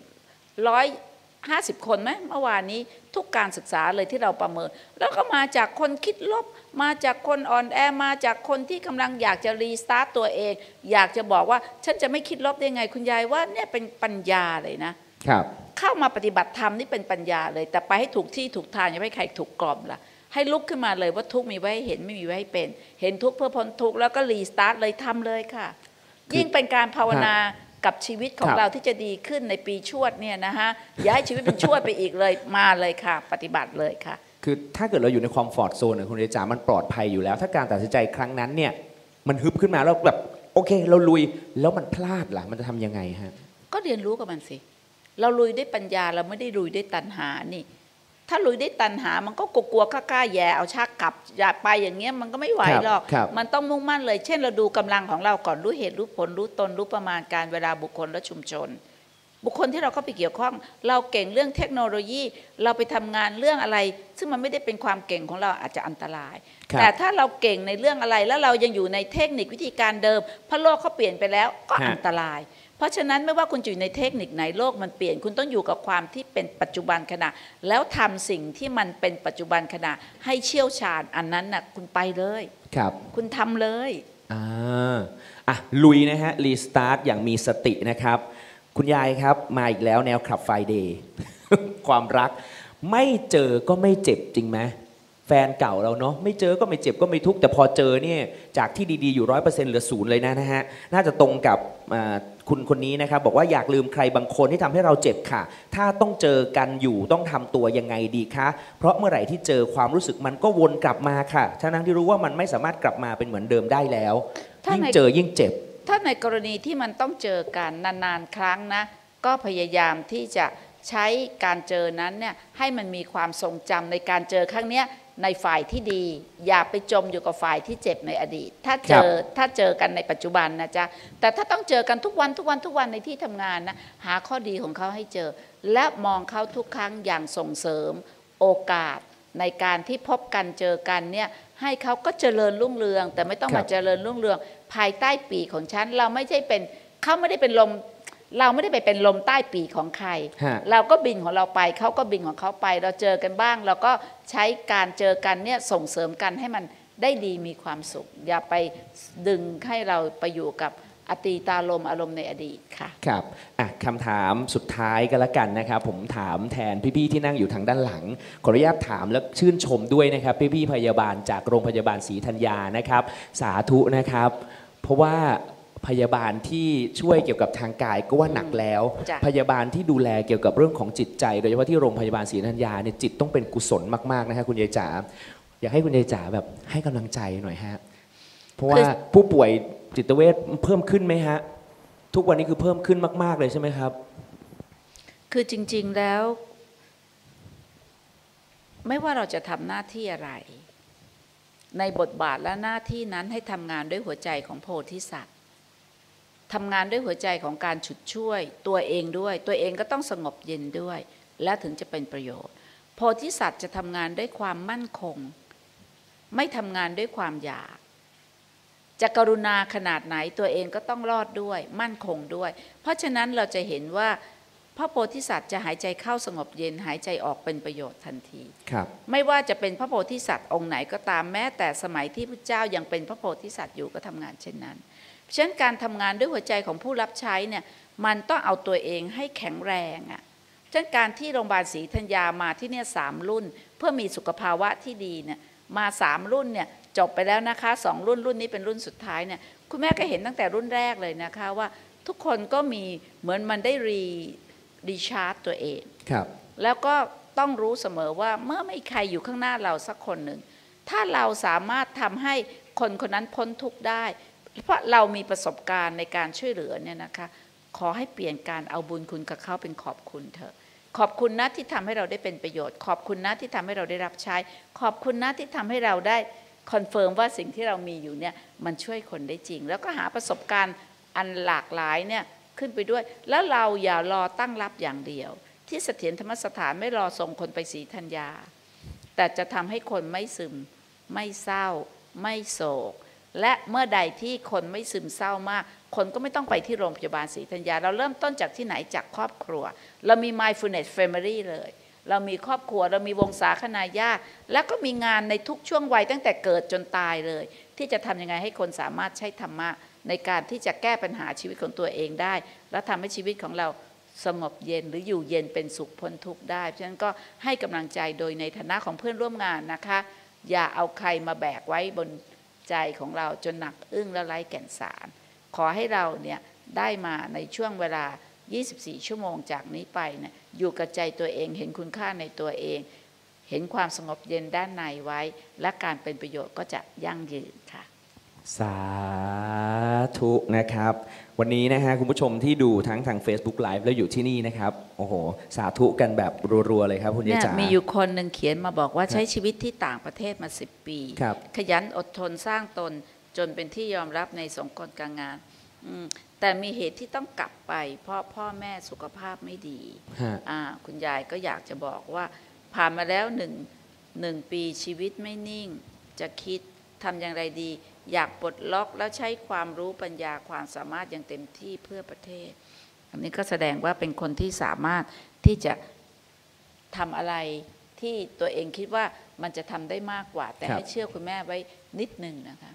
150 คนไหมเมื่อวานนี้ทุกการศึกษาเลยที่เราประเมินแล้วก็มาจากคนคิดลบมาจากคนอ่อนแอมาจากคนที่กำลังอยากจะรีสตาร์ทตัวเองอยากจะบอกว่าฉันจะไม่คิดลบได้ไงคุณยายว่าเนี่ยเป็นปัญญาเลยนะครับเข้ามาปฏิบัติธรรมนี่เป็นปัญญาเลยแต่ไปให้ถูกที่ถูกทางอย่าให้ใครถูกกล่อมล่ะให้ลุกขึ้นมาเลยว่าทุกมีไว้ให้เห็นไม่มีไว้ให้เป็นเห็นทุกเพื่อพ้นทุกแล้วก็รีสตาร์ทเลยทำเลยค่ะยิ่งเป็นการภาวนากับชีวิตของเราที่จะดีขึ้นในปีชวดเนี่ยนะฮะอย่าให้ชีวิตเป็นชวดไปอีกเลยมาเลยค่ะปฏิบัติเลยค่ะคือถ้าเกิดเราอยู่ในคอมฟอร์ทโซนคุณเอจ๋ามันปลอดภัยอยู่แล้วถ้าการตัดสินใจครั้งนั้นเนี่ยมันฮึบขึ้นมาแล้วแบบโอเคเราลุยแล้วมันพลาดล่ะมันจะทำยังไงฮะก็เรียนรู้กับมันสิเราลุยด้วยปัญญาเราไม่ได้ลุยด้วยตัณหานี่ถ้าลุยด้วยตัณหามันก็กลัวๆกล้าๆแย่เอาชักกลับอย่าไปอย่างเงี้ยมันก็ไม่ไหวหรอกมันต้องมุ่งมั่นเลยเช่นเราดูกำลังของเราก่อนรู้เหตุรู้ผลรู้ตนรู้ประมาณการเวลาบุคคลและชุมชนบุคคลที่เราเข้าไปเกี่ยวข้องเราเก่งเรื่องเทคโนโลยีเราไปทำงานเรื่องอะไรซึ่งมันไม่ได้เป็นความเก่งของเราอาจจะอันตรายแต่ถ้าเราเก่งในเรื่องอะไรแล้วเรายังอยู่ในเทคนิควิธีการเดิมเพราะโลกเขาเปลี่ยนไปแล้วก็อันตรายเพราะฉะนั้นไม่ว่าคุณอยู่ในเทคนิคไหนโลกมันเปลี่ยนคุณต้องอยู่กับความที่เป็นปัจจุบันขณะแล้วทำสิ่งที่มันเป็นปัจจุบันขณะให้เชี่ยวชาญอันนั้นน่ะคุณไปเลยครับคุณทำเลยลุยนะฮะรีสตาร์ทอย่างมีสตินะครับคุณยายครับมาอีกแล้วแนวคลับไฟเดย์ ความรักไม่เจอก็ไม่เจ็บจริงไหมแฟนเก่าเราเนาะไม่เจอก็ไม่เจ็บก็ไม่ทุกข์แต่พอเจอเนี่ยจากที่ดีๆอยู่ 100% เหลือ0เลยนะฮะน่าจะตรงกับคุณคนนี้นะครับบอกว่าอยากลืมใครบางคนที่ทำให้เราเจ็บค่ะถ้าต้องเจอกันอยู่ต้องทำตัวยังไงดีคะเพราะเมื่อไหร่ที่เจอความรู้สึกมันก็วนกลับมาค่ะทั้งที่รู้ว่ามันไม่สามารถกลับมาเป็นเหมือนเดิมได้แล้วยิ่งเจอยิ่งเจ็บถ้าในกรณีที่มันต้องเจอกันนานๆครั้งนะก็พยายามที่จะใช้การเจอนั้นเนี่ยให้มันมีความทรงจำในการเจอครั้งนี้ในฝ่ายที่ดีอย่าไปจมอยู่กับฝ่ายที่เจ็บในอดีตถ้าเจอกันในปัจจุบันนะจ๊ะแต่ถ้าต้องเจอกันทุกวันในที่ทำงานนะหาข้อดีของเขาให้เจอและมองเขาทุกครั้งอย่างส่งเสริมโอกาสในการที่พบกันเจอกันเนี่ยให้เขาก็เจริญรุ่งเรืองแต่ไม่ต้องมาเจริญรุ่งเรืองภายใต้ปีกของฉันเราไม่ใช่เป็นเขาไม่ได้เป็นลมเราไม่ได้ไปเป็นลมใต้ปีกของใครเราก็บินของเราไปเขาก็บินของเขาไปเราเจอกันบ้างเราก็ใช้การเจอกันเนี่ยส่งเสริมกันให้มันได้ดีมีความสุขอย่าไปดึงให้เราไปอยู่กับอตีตาลมอารมณ์ในอดีตค่ะครับคำถามสุดท้ายกันละกันนะครับผมถามแทนพี่ๆที่นั่งอยู่ทางด้านหลังขออนุญาตถามและชื่นชมด้วยนะครับพี่ๆพยาบาลจากโรงพยาบาลศรีธัญญานะครับสาธุนะครับเพราะว่าพยาบาลที่ช่วยเกี่ยวกับทางกายก็ว่าหนักแล้วพยาบาลที่ดูแลเกี่ยวกับเรื่องของจิตใจโดยเฉพาะที่โรงพยาบาลศรีธัญญาเนี่ยจิตต้องเป็นกุศลมากๆนะครับคุณยายจ๋าอยากให้คุณยายจ๋าแบบให้กำลังใจหน่อยฮะเพราะว่าผู้ป่วยจิตเวชเพิ่มขึ้นไหมฮะทุกวันนี้คือเพิ่มขึ้นมากๆเลยใช่ไหมครับคือจริงๆแล้วไม่ว่าเราจะทำหน้าที่อะไรในบทบาทและหน้าที่นั้นให้ทำงานด้วยหัวใจของโพธิสัตว์ทำงานด้วยหัวใจของการฉุดช่วยตัวเองด้วยตัวเองก็ต้องสงบเย็นด้วยและถึงจะเป็นประโยชน์โพธิสัตว์จะทำงานด้วยความมั่นคงไม่ทำงานด้วยความอยากจะกรุณาขนาดไหนตัวเองก็ต้องรอดด้วยมั่นคงด้วยเพราะฉะนั้นเราจะเห็นว่าพระโพธิสัตว์จะหายใจเข้าสงบเย็นหายใจออกเป็นประโยชน์ทันทีไม่ว่าจะเป็นพระโพธิสัตว์องค์ไหนก็ตามแม้แต่สมัยที่พระเจ้ายังเป็นพระโพธิสัตว์อยู่ก็ทำงานเช่นนั้นฉะนั้นการทำงานด้วยหัวใจของผู้รับใช้เนี่ยมันต้องเอาตัวเองให้แข็งแรงฉะนั้นการที่โรงพยาบาลศรีธัญญามาที่เนี่ย3 รุ่นเพื่อมีสุขภาวะที่ดีเนี่ยมา3 รุ่นเนี่ยจบไปแล้วนะคะ2 รุ่นนี้เป็นรุ่นสุดท้ายเนี่ยคุณแม่ก็เห็นตั้งแต่รุ่นแรกเลยนะคะว่าทุกคนก็มีเหมือนมันได้รีชาร์จตัวเองแล้วก็ต้องรู้เสมอว่าเมื่อไม่มีใครอยู่ข้างหน้าเราสักคนหนึ่งถ้าเราสามารถทำให้คนคนนั้นพ้นทุกข์ได้เพราะเรามีประสบการณ์ในการช่วยเหลือเนี่ยนะคะขอให้เปลี่ยนการเอาบุญคุณกับเขาเป็นขอบคุณเถอะขอบคุณนะที่ทำให้เราได้เป็นประโยชน์ขอบคุณนะที่ทำให้เราได้รับใช้ขอบคุณนะที่ทำให้เราได้คอนเฟิร์มว่าสิ่งที่เรามีอยู่เนี่ยมันช่วยคนได้จริงแล้วก็หาประสบการณ์อันหลากหลายเนี่ยขึ้นไปด้วยแล้วเราอย่ารอตั้งรับอย่างเดียวที่เสถียรธรรมสถานไม่รอส่งคนไปศรีธัญญาแต่จะทำให้คนไม่ซึมไม่เศร้าไม่โศกและเมื่อใดที่คนไม่ซึมเศร้ามากคนก็ไม่ต้องไปที่โรงพยาบาลศรีธัญญาเราเริ่มต้นจากที่ไหนจากครอบครัวเรามี mindfulness family เลยเรามีครอบครัวเรามีวงศาคณาญาติแล้วก็มีงานในทุกช่วงวัยตั้งแต่เกิดจนตายเลยที่จะทำยังไงให้คนสามารถใช้ธรรมะในการที่จะแก้ปัญหาชีวิตของตัวเองได้และทำให้ชีวิตของเราสงบเย็นหรืออยู่เย็นเป็นสุขพ้นทุกข์ได้เพราะฉะนั้นก็ให้กำลังใจโดยในฐานะของเพื่อนร่วมงานนะคะอย่าเอาใครมาแบกไว้บนใจของเราจนหนักอึ้งและไร้แก่นสารขอให้เราเนี่ยได้มาในช่วงเวลา24 ชั่วโมงจากนี้ไปเนี่ยอยู่กับใจตัวเองเห็นคุณค่าในตัวเองเห็นความสงบเย็นด้านในไว้และการเป็นประโยชน์ก็จะยั่งยืนค่ะสาธุนะครับวันนี้นะฮะคุณผู้ชมที่ดูทั้งทาง Facebook Live แล้วอยู่ที่นี่นะครับโอ้โหสาธุกันแบบรัวๆเลยครับคุณยายจ๋ามีอยู่คนหนึ่งเขียนมาบอกว่าใช้ชีวิตที่ต่างประเทศมา10 ปีขยันอดทนสร้างตนจนเป็นที่ยอมรับในสังคมการงานแต่มีเหตุที่ต้องกลับไปเพราะพ่อแม่สุขภาพไม่ดีคุณยายก็อยากจะบอกว่าผ่านมาแล้วหนึ่งปีชีวิตไม่นิ่งจะคิดทำอย่างไรดีอยากปลดล็อกแล้วใช้ความรู้ปัญญาความสามารถอย่างเต็มที่เพื่อประเทศอันนี้ก็แสดงว่าเป็นคนที่สามารถที่จะทำอะไรที่ตัวเองคิดว่ามันจะทำได้มากกว่าแต่ให้เชื่อคุณแม่ไว้นิดนึงนะคะ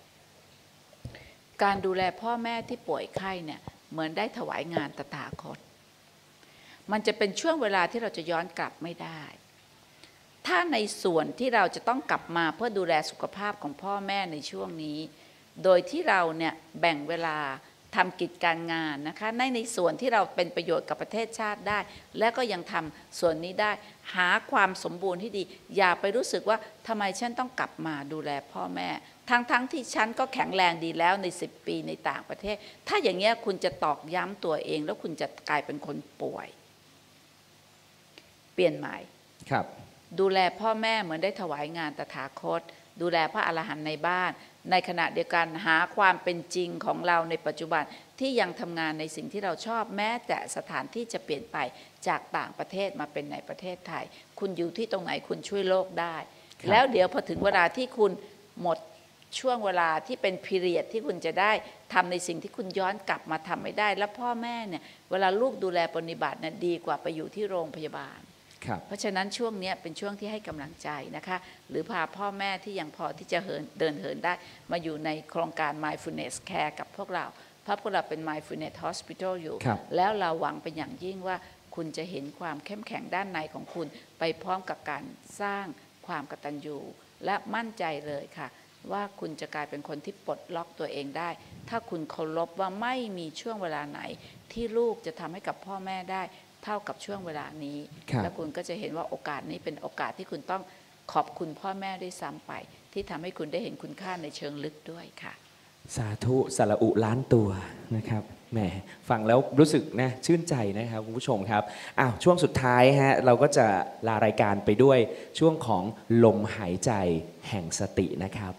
การดูแลพ่อแม่ที่ป่วยไข้เนี่ยเหมือนได้ถวายงานตถาคตมันจะเป็นช่วงเวลาที่เราจะย้อนกลับไม่ได้ถ้าในส่วนที่เราจะต้องกลับมาเพื่อดูแลสุขภาพของพ่อแม่ในช่วงนี้โดยที่เราเนี่ยแบ่งเวลาทำกิจการงานนะคะในส่วนที่เราเป็นประโยชน์กับประเทศชาติได้และก็ยังทำส่วนนี้ได้หาความสมบูรณ์ที่ดีอย่าไปรู้สึกว่าทำไมฉันต้องกลับมาดูแลพ่อแม่ทั้งที่ฉันก็แข็งแรงดีแล้วใน10 ปีในต่างประเทศถ้าอย่างเงี้ยคุณจะตอกย้ำตัวเองแล้วคุณจะกลายเป็นคนป่วยเปลี่ยนใหม่ครับดูแลพ่อแม่เหมือนได้ถวายงานตถาคตดูแลพระอรหันต์ในบ้านในขณะเดียวกันหาความเป็นจริงของเราในปัจจุบันที่ยังทำงานในสิ่งที่เราชอบแม้แต่สถานที่จะเปลี่ยนไปจากต่างประเทศมาเป็นในประเทศไทยคุณอยู่ที่ตรงไหนคุณช่วยโลกได้แล้วเดี๋ยวพอถึงเวลาที่คุณหมดช่วงเวลาที่เป็นพีเรียดที่คุณจะได้ทำในสิ่งที่คุณย้อนกลับมาทำไม่ได้แล้วพ่อแม่เนี่ยเวลาลูกดูแลปฏิบัติเนี่ยดีกว่าไปอยู่ที่โรงพยาบาลเพราะฉะนั้นช่วงนี้เป็นช่วงที่ให้กำลังใจนะคะหรือพาพ่อแม่ที่ยังพอที่จะเดินเหินได้มาอยู่ในโครงการ Mindfulness Care กับพวกเราเพราะพวกเราเป็น Mindfulness Hospital อยู่แล้วเราหวังเป็นอย่างยิ่งว่าคุณจะเห็นความเข้มแข็งด้านในของคุณไปพร้อมกับการสร้างความกตัญญูและมั่นใจเลยค่ะว่าคุณจะกลายเป็นคนที่ปลดล็อกตัวเองได้ถ้าคุณเคารพว่าไม่มีช่วงเวลาไหนที่ลูกจะทำให้กับพ่อแม่ได้เท่ากับช่วงเวลานี้และคุณก็จะเห็นว่าโอกาสนี้เป็นโอกาสที่คุณต้องขอบคุณพ่อแม่ด้วยซ้ำไปที่ทำให้คุณได้เห็นคุณค่าในเชิงลึกด้วยค่ะสาธุสาระล้านตัวนะครับแหมฟังแล้วรู้สึกนะชื่นใจนะครับคุณผู้ชมครับช่วงสุดท้ายฮะเราก็จะลารายการไปด้วยช่วงของลมหายใจแห่งสตินะครับ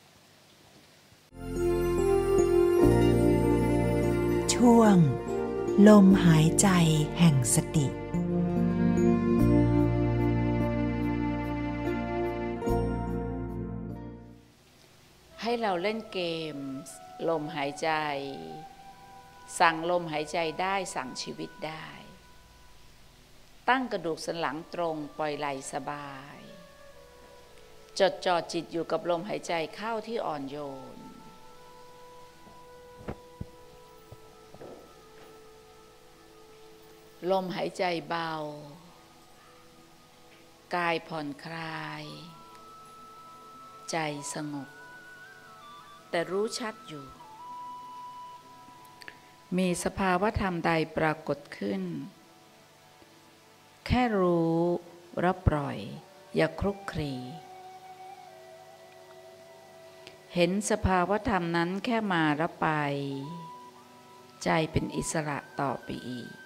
ช่วงลมหายใจแห่งสติให้เราเล่นเกมลมหายใจสั่งลมหายใจได้สั่งชีวิตได้ตั้งกระดูกสันหลังตรงปล่อยไหล่สบายจดจ่อจิตอยู่กับลมหายใจเข้าที่อ่อนโยนลมหายใจเบากายผ่อนคลายใจสงบแต่รู้ชัดอยู่มีสภาวะธรรมใดปรากฏขึ้นแค่รู้แล้วปล่อยอย่าคลุกคลีเห็นสภาวะธรรมนั้นแค่มาแล้วไปใจเป็นอิสระต่อไปอีก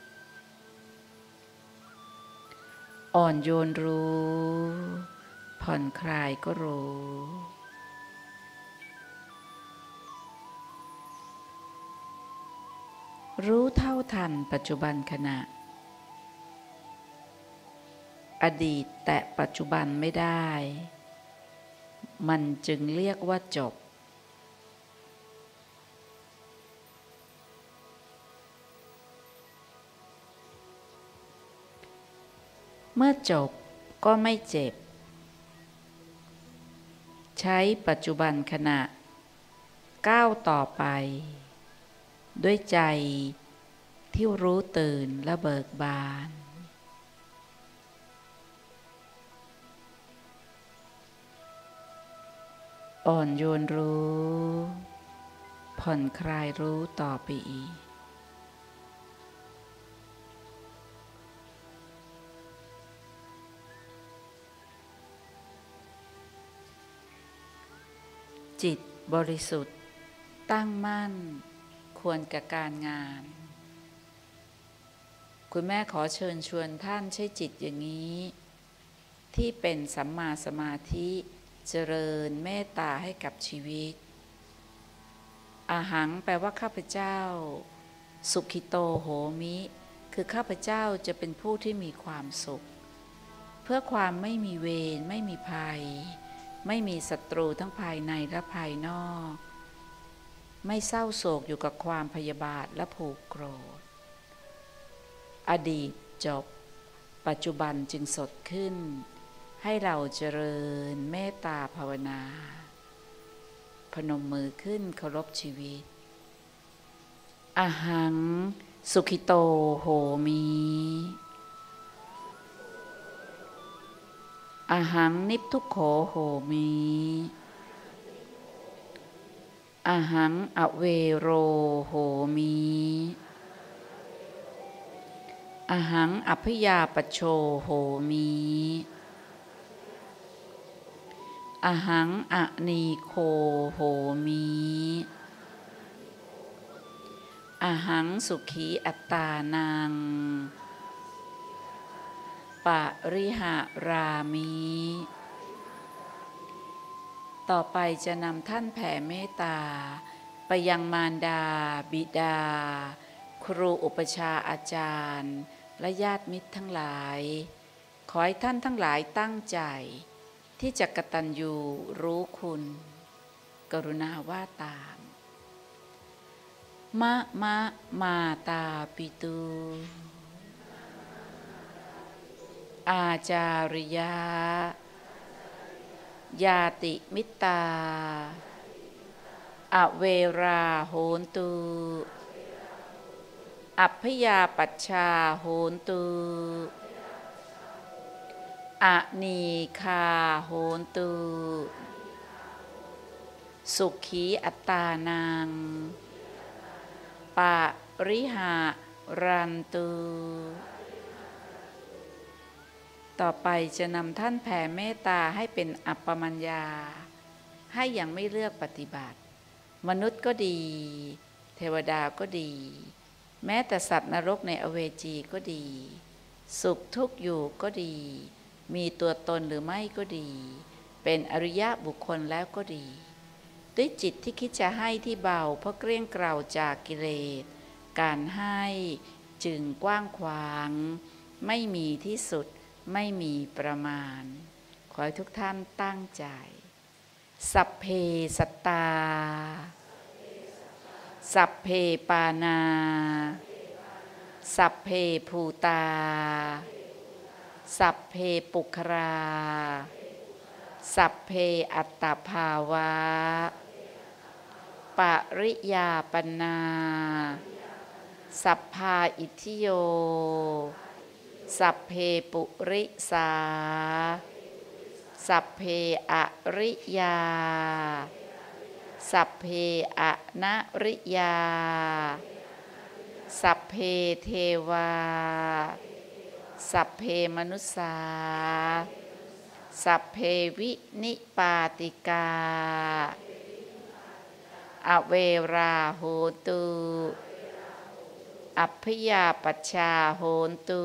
อ่อนโยนรู้ผ่อนคลายก็รู้เท่าทันปัจจุบันขณะอดีตแต่ปัจจุบันไม่ได้มันจึงเรียกว่าจบเมื่อจบก็ไม่เจ็บใช้ปัจจุบันขณะก้าวต่อไปด้วยใจที่รู้ตื่นและเบิกบานอ่อนโยนรู้ผ่อนคลายรู้ต่อไปอีกจิตบริสุทธิ์ตั้งมั่นควรกับการงานคุณแม่ขอเชิญชวนท่านใช้จิตอย่างนี้ที่เป็นสัมมาสมาธิเจริญเมตตาให้กับชีวิตอาหังแปลว่าข้าพเจ้าสุขิโตโหมิคือข้าพเจ้าจะเป็นผู้ที่มีความสุขเพื่อความไม่มีเวรไม่มีภัยไม่มีศัตรูทั้งภายในและภายนอกไม่เศร้าโศกอยู่กับความพยาบาทและผูกโกรธอดีตจบปัจจุบันจึงสดขึ้นให้เราเจริญเมตตาภาวนาพนมมือขึ้นเคารพชีวิตอะหังสุขิโตโหมิอะหังนิพทุกโขโหมิอะหังอเวโรโหมิอะหังอัพยาปโชโหมิอะหังอนีโคโหมิอะหังสุขีอัตตานังปริหารามิต่อไปจะนำท่านแผ่เมตตาไปยังมารดาบิดาครูอุปชาอาจารย์และญาติมิตรทั้งหลายขอให้ท่านทั้งหลายตั้งใจที่จะกตัญญูรู้คุณกรุณาว่าตามมาตาปิตุอาจาริยายาติมิตาอเวราโหนตุอัพพยาปัชชาโหนตุอนีคาโหนตุสุขีอัตตานังปริหารันตุต่อไปจะนำท่านแผ่เมตตาให้เป็นอัปปมัญญาให้อย่างไม่เลือกปฏิบัติมนุษย์ก็ดีเทวดาก็ดีแม้แต่สัตว์นรกในอเวจีก็ดีสุขทุกข์อยู่ก็ดีมีตัวตนหรือไม่ก็ดีเป็นอริยะบุคคลแล้วก็ดีด้วยจิตที่คิดจะให้ที่เบาเพราะเกลี้ยงเกลาจากกิเลสการให้จึงกว้างขวางไม่มีที่สุดไม่มีประมาณขอให้ทุกท่านตั้งใจสัพเพสัตตาสัพเพปานาสัพเพภูตาสัพเพปุคราสัพเพอัตตภาวะปริยาปนาสัพพาอิทธิโยสัพเพปุริสาสัพเพอริยาสัพเพอนะริยาสัพเพเทวาสัพเพมนุสสาสัพเพวินิปาติกาอเวราโหตุอัพพยาปัชชาโหนตุ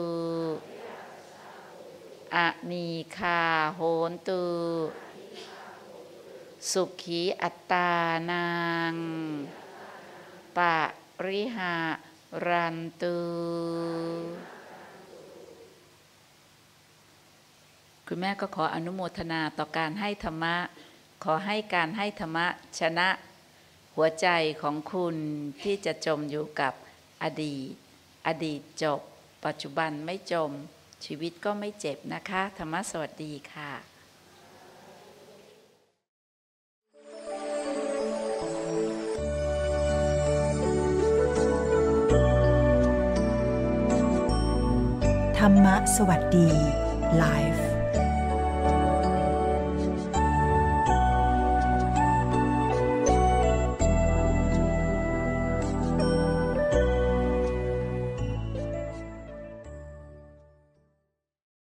อนีคาโหนตุสุขีอัตตานังปริหารันตุคุณแม่ก็ขออนุโมทนาต่อการให้ธรรมะขอให้การให้ธรรมะชนะหัวใจของคุณที่จะจมอยู่กับอดีตจบปัจจุบันไม่จมชีวิตก็ไม่เจ็บนะคะธรรมะสวัสดีค่ะธรรมะสวัสดีไลฟ์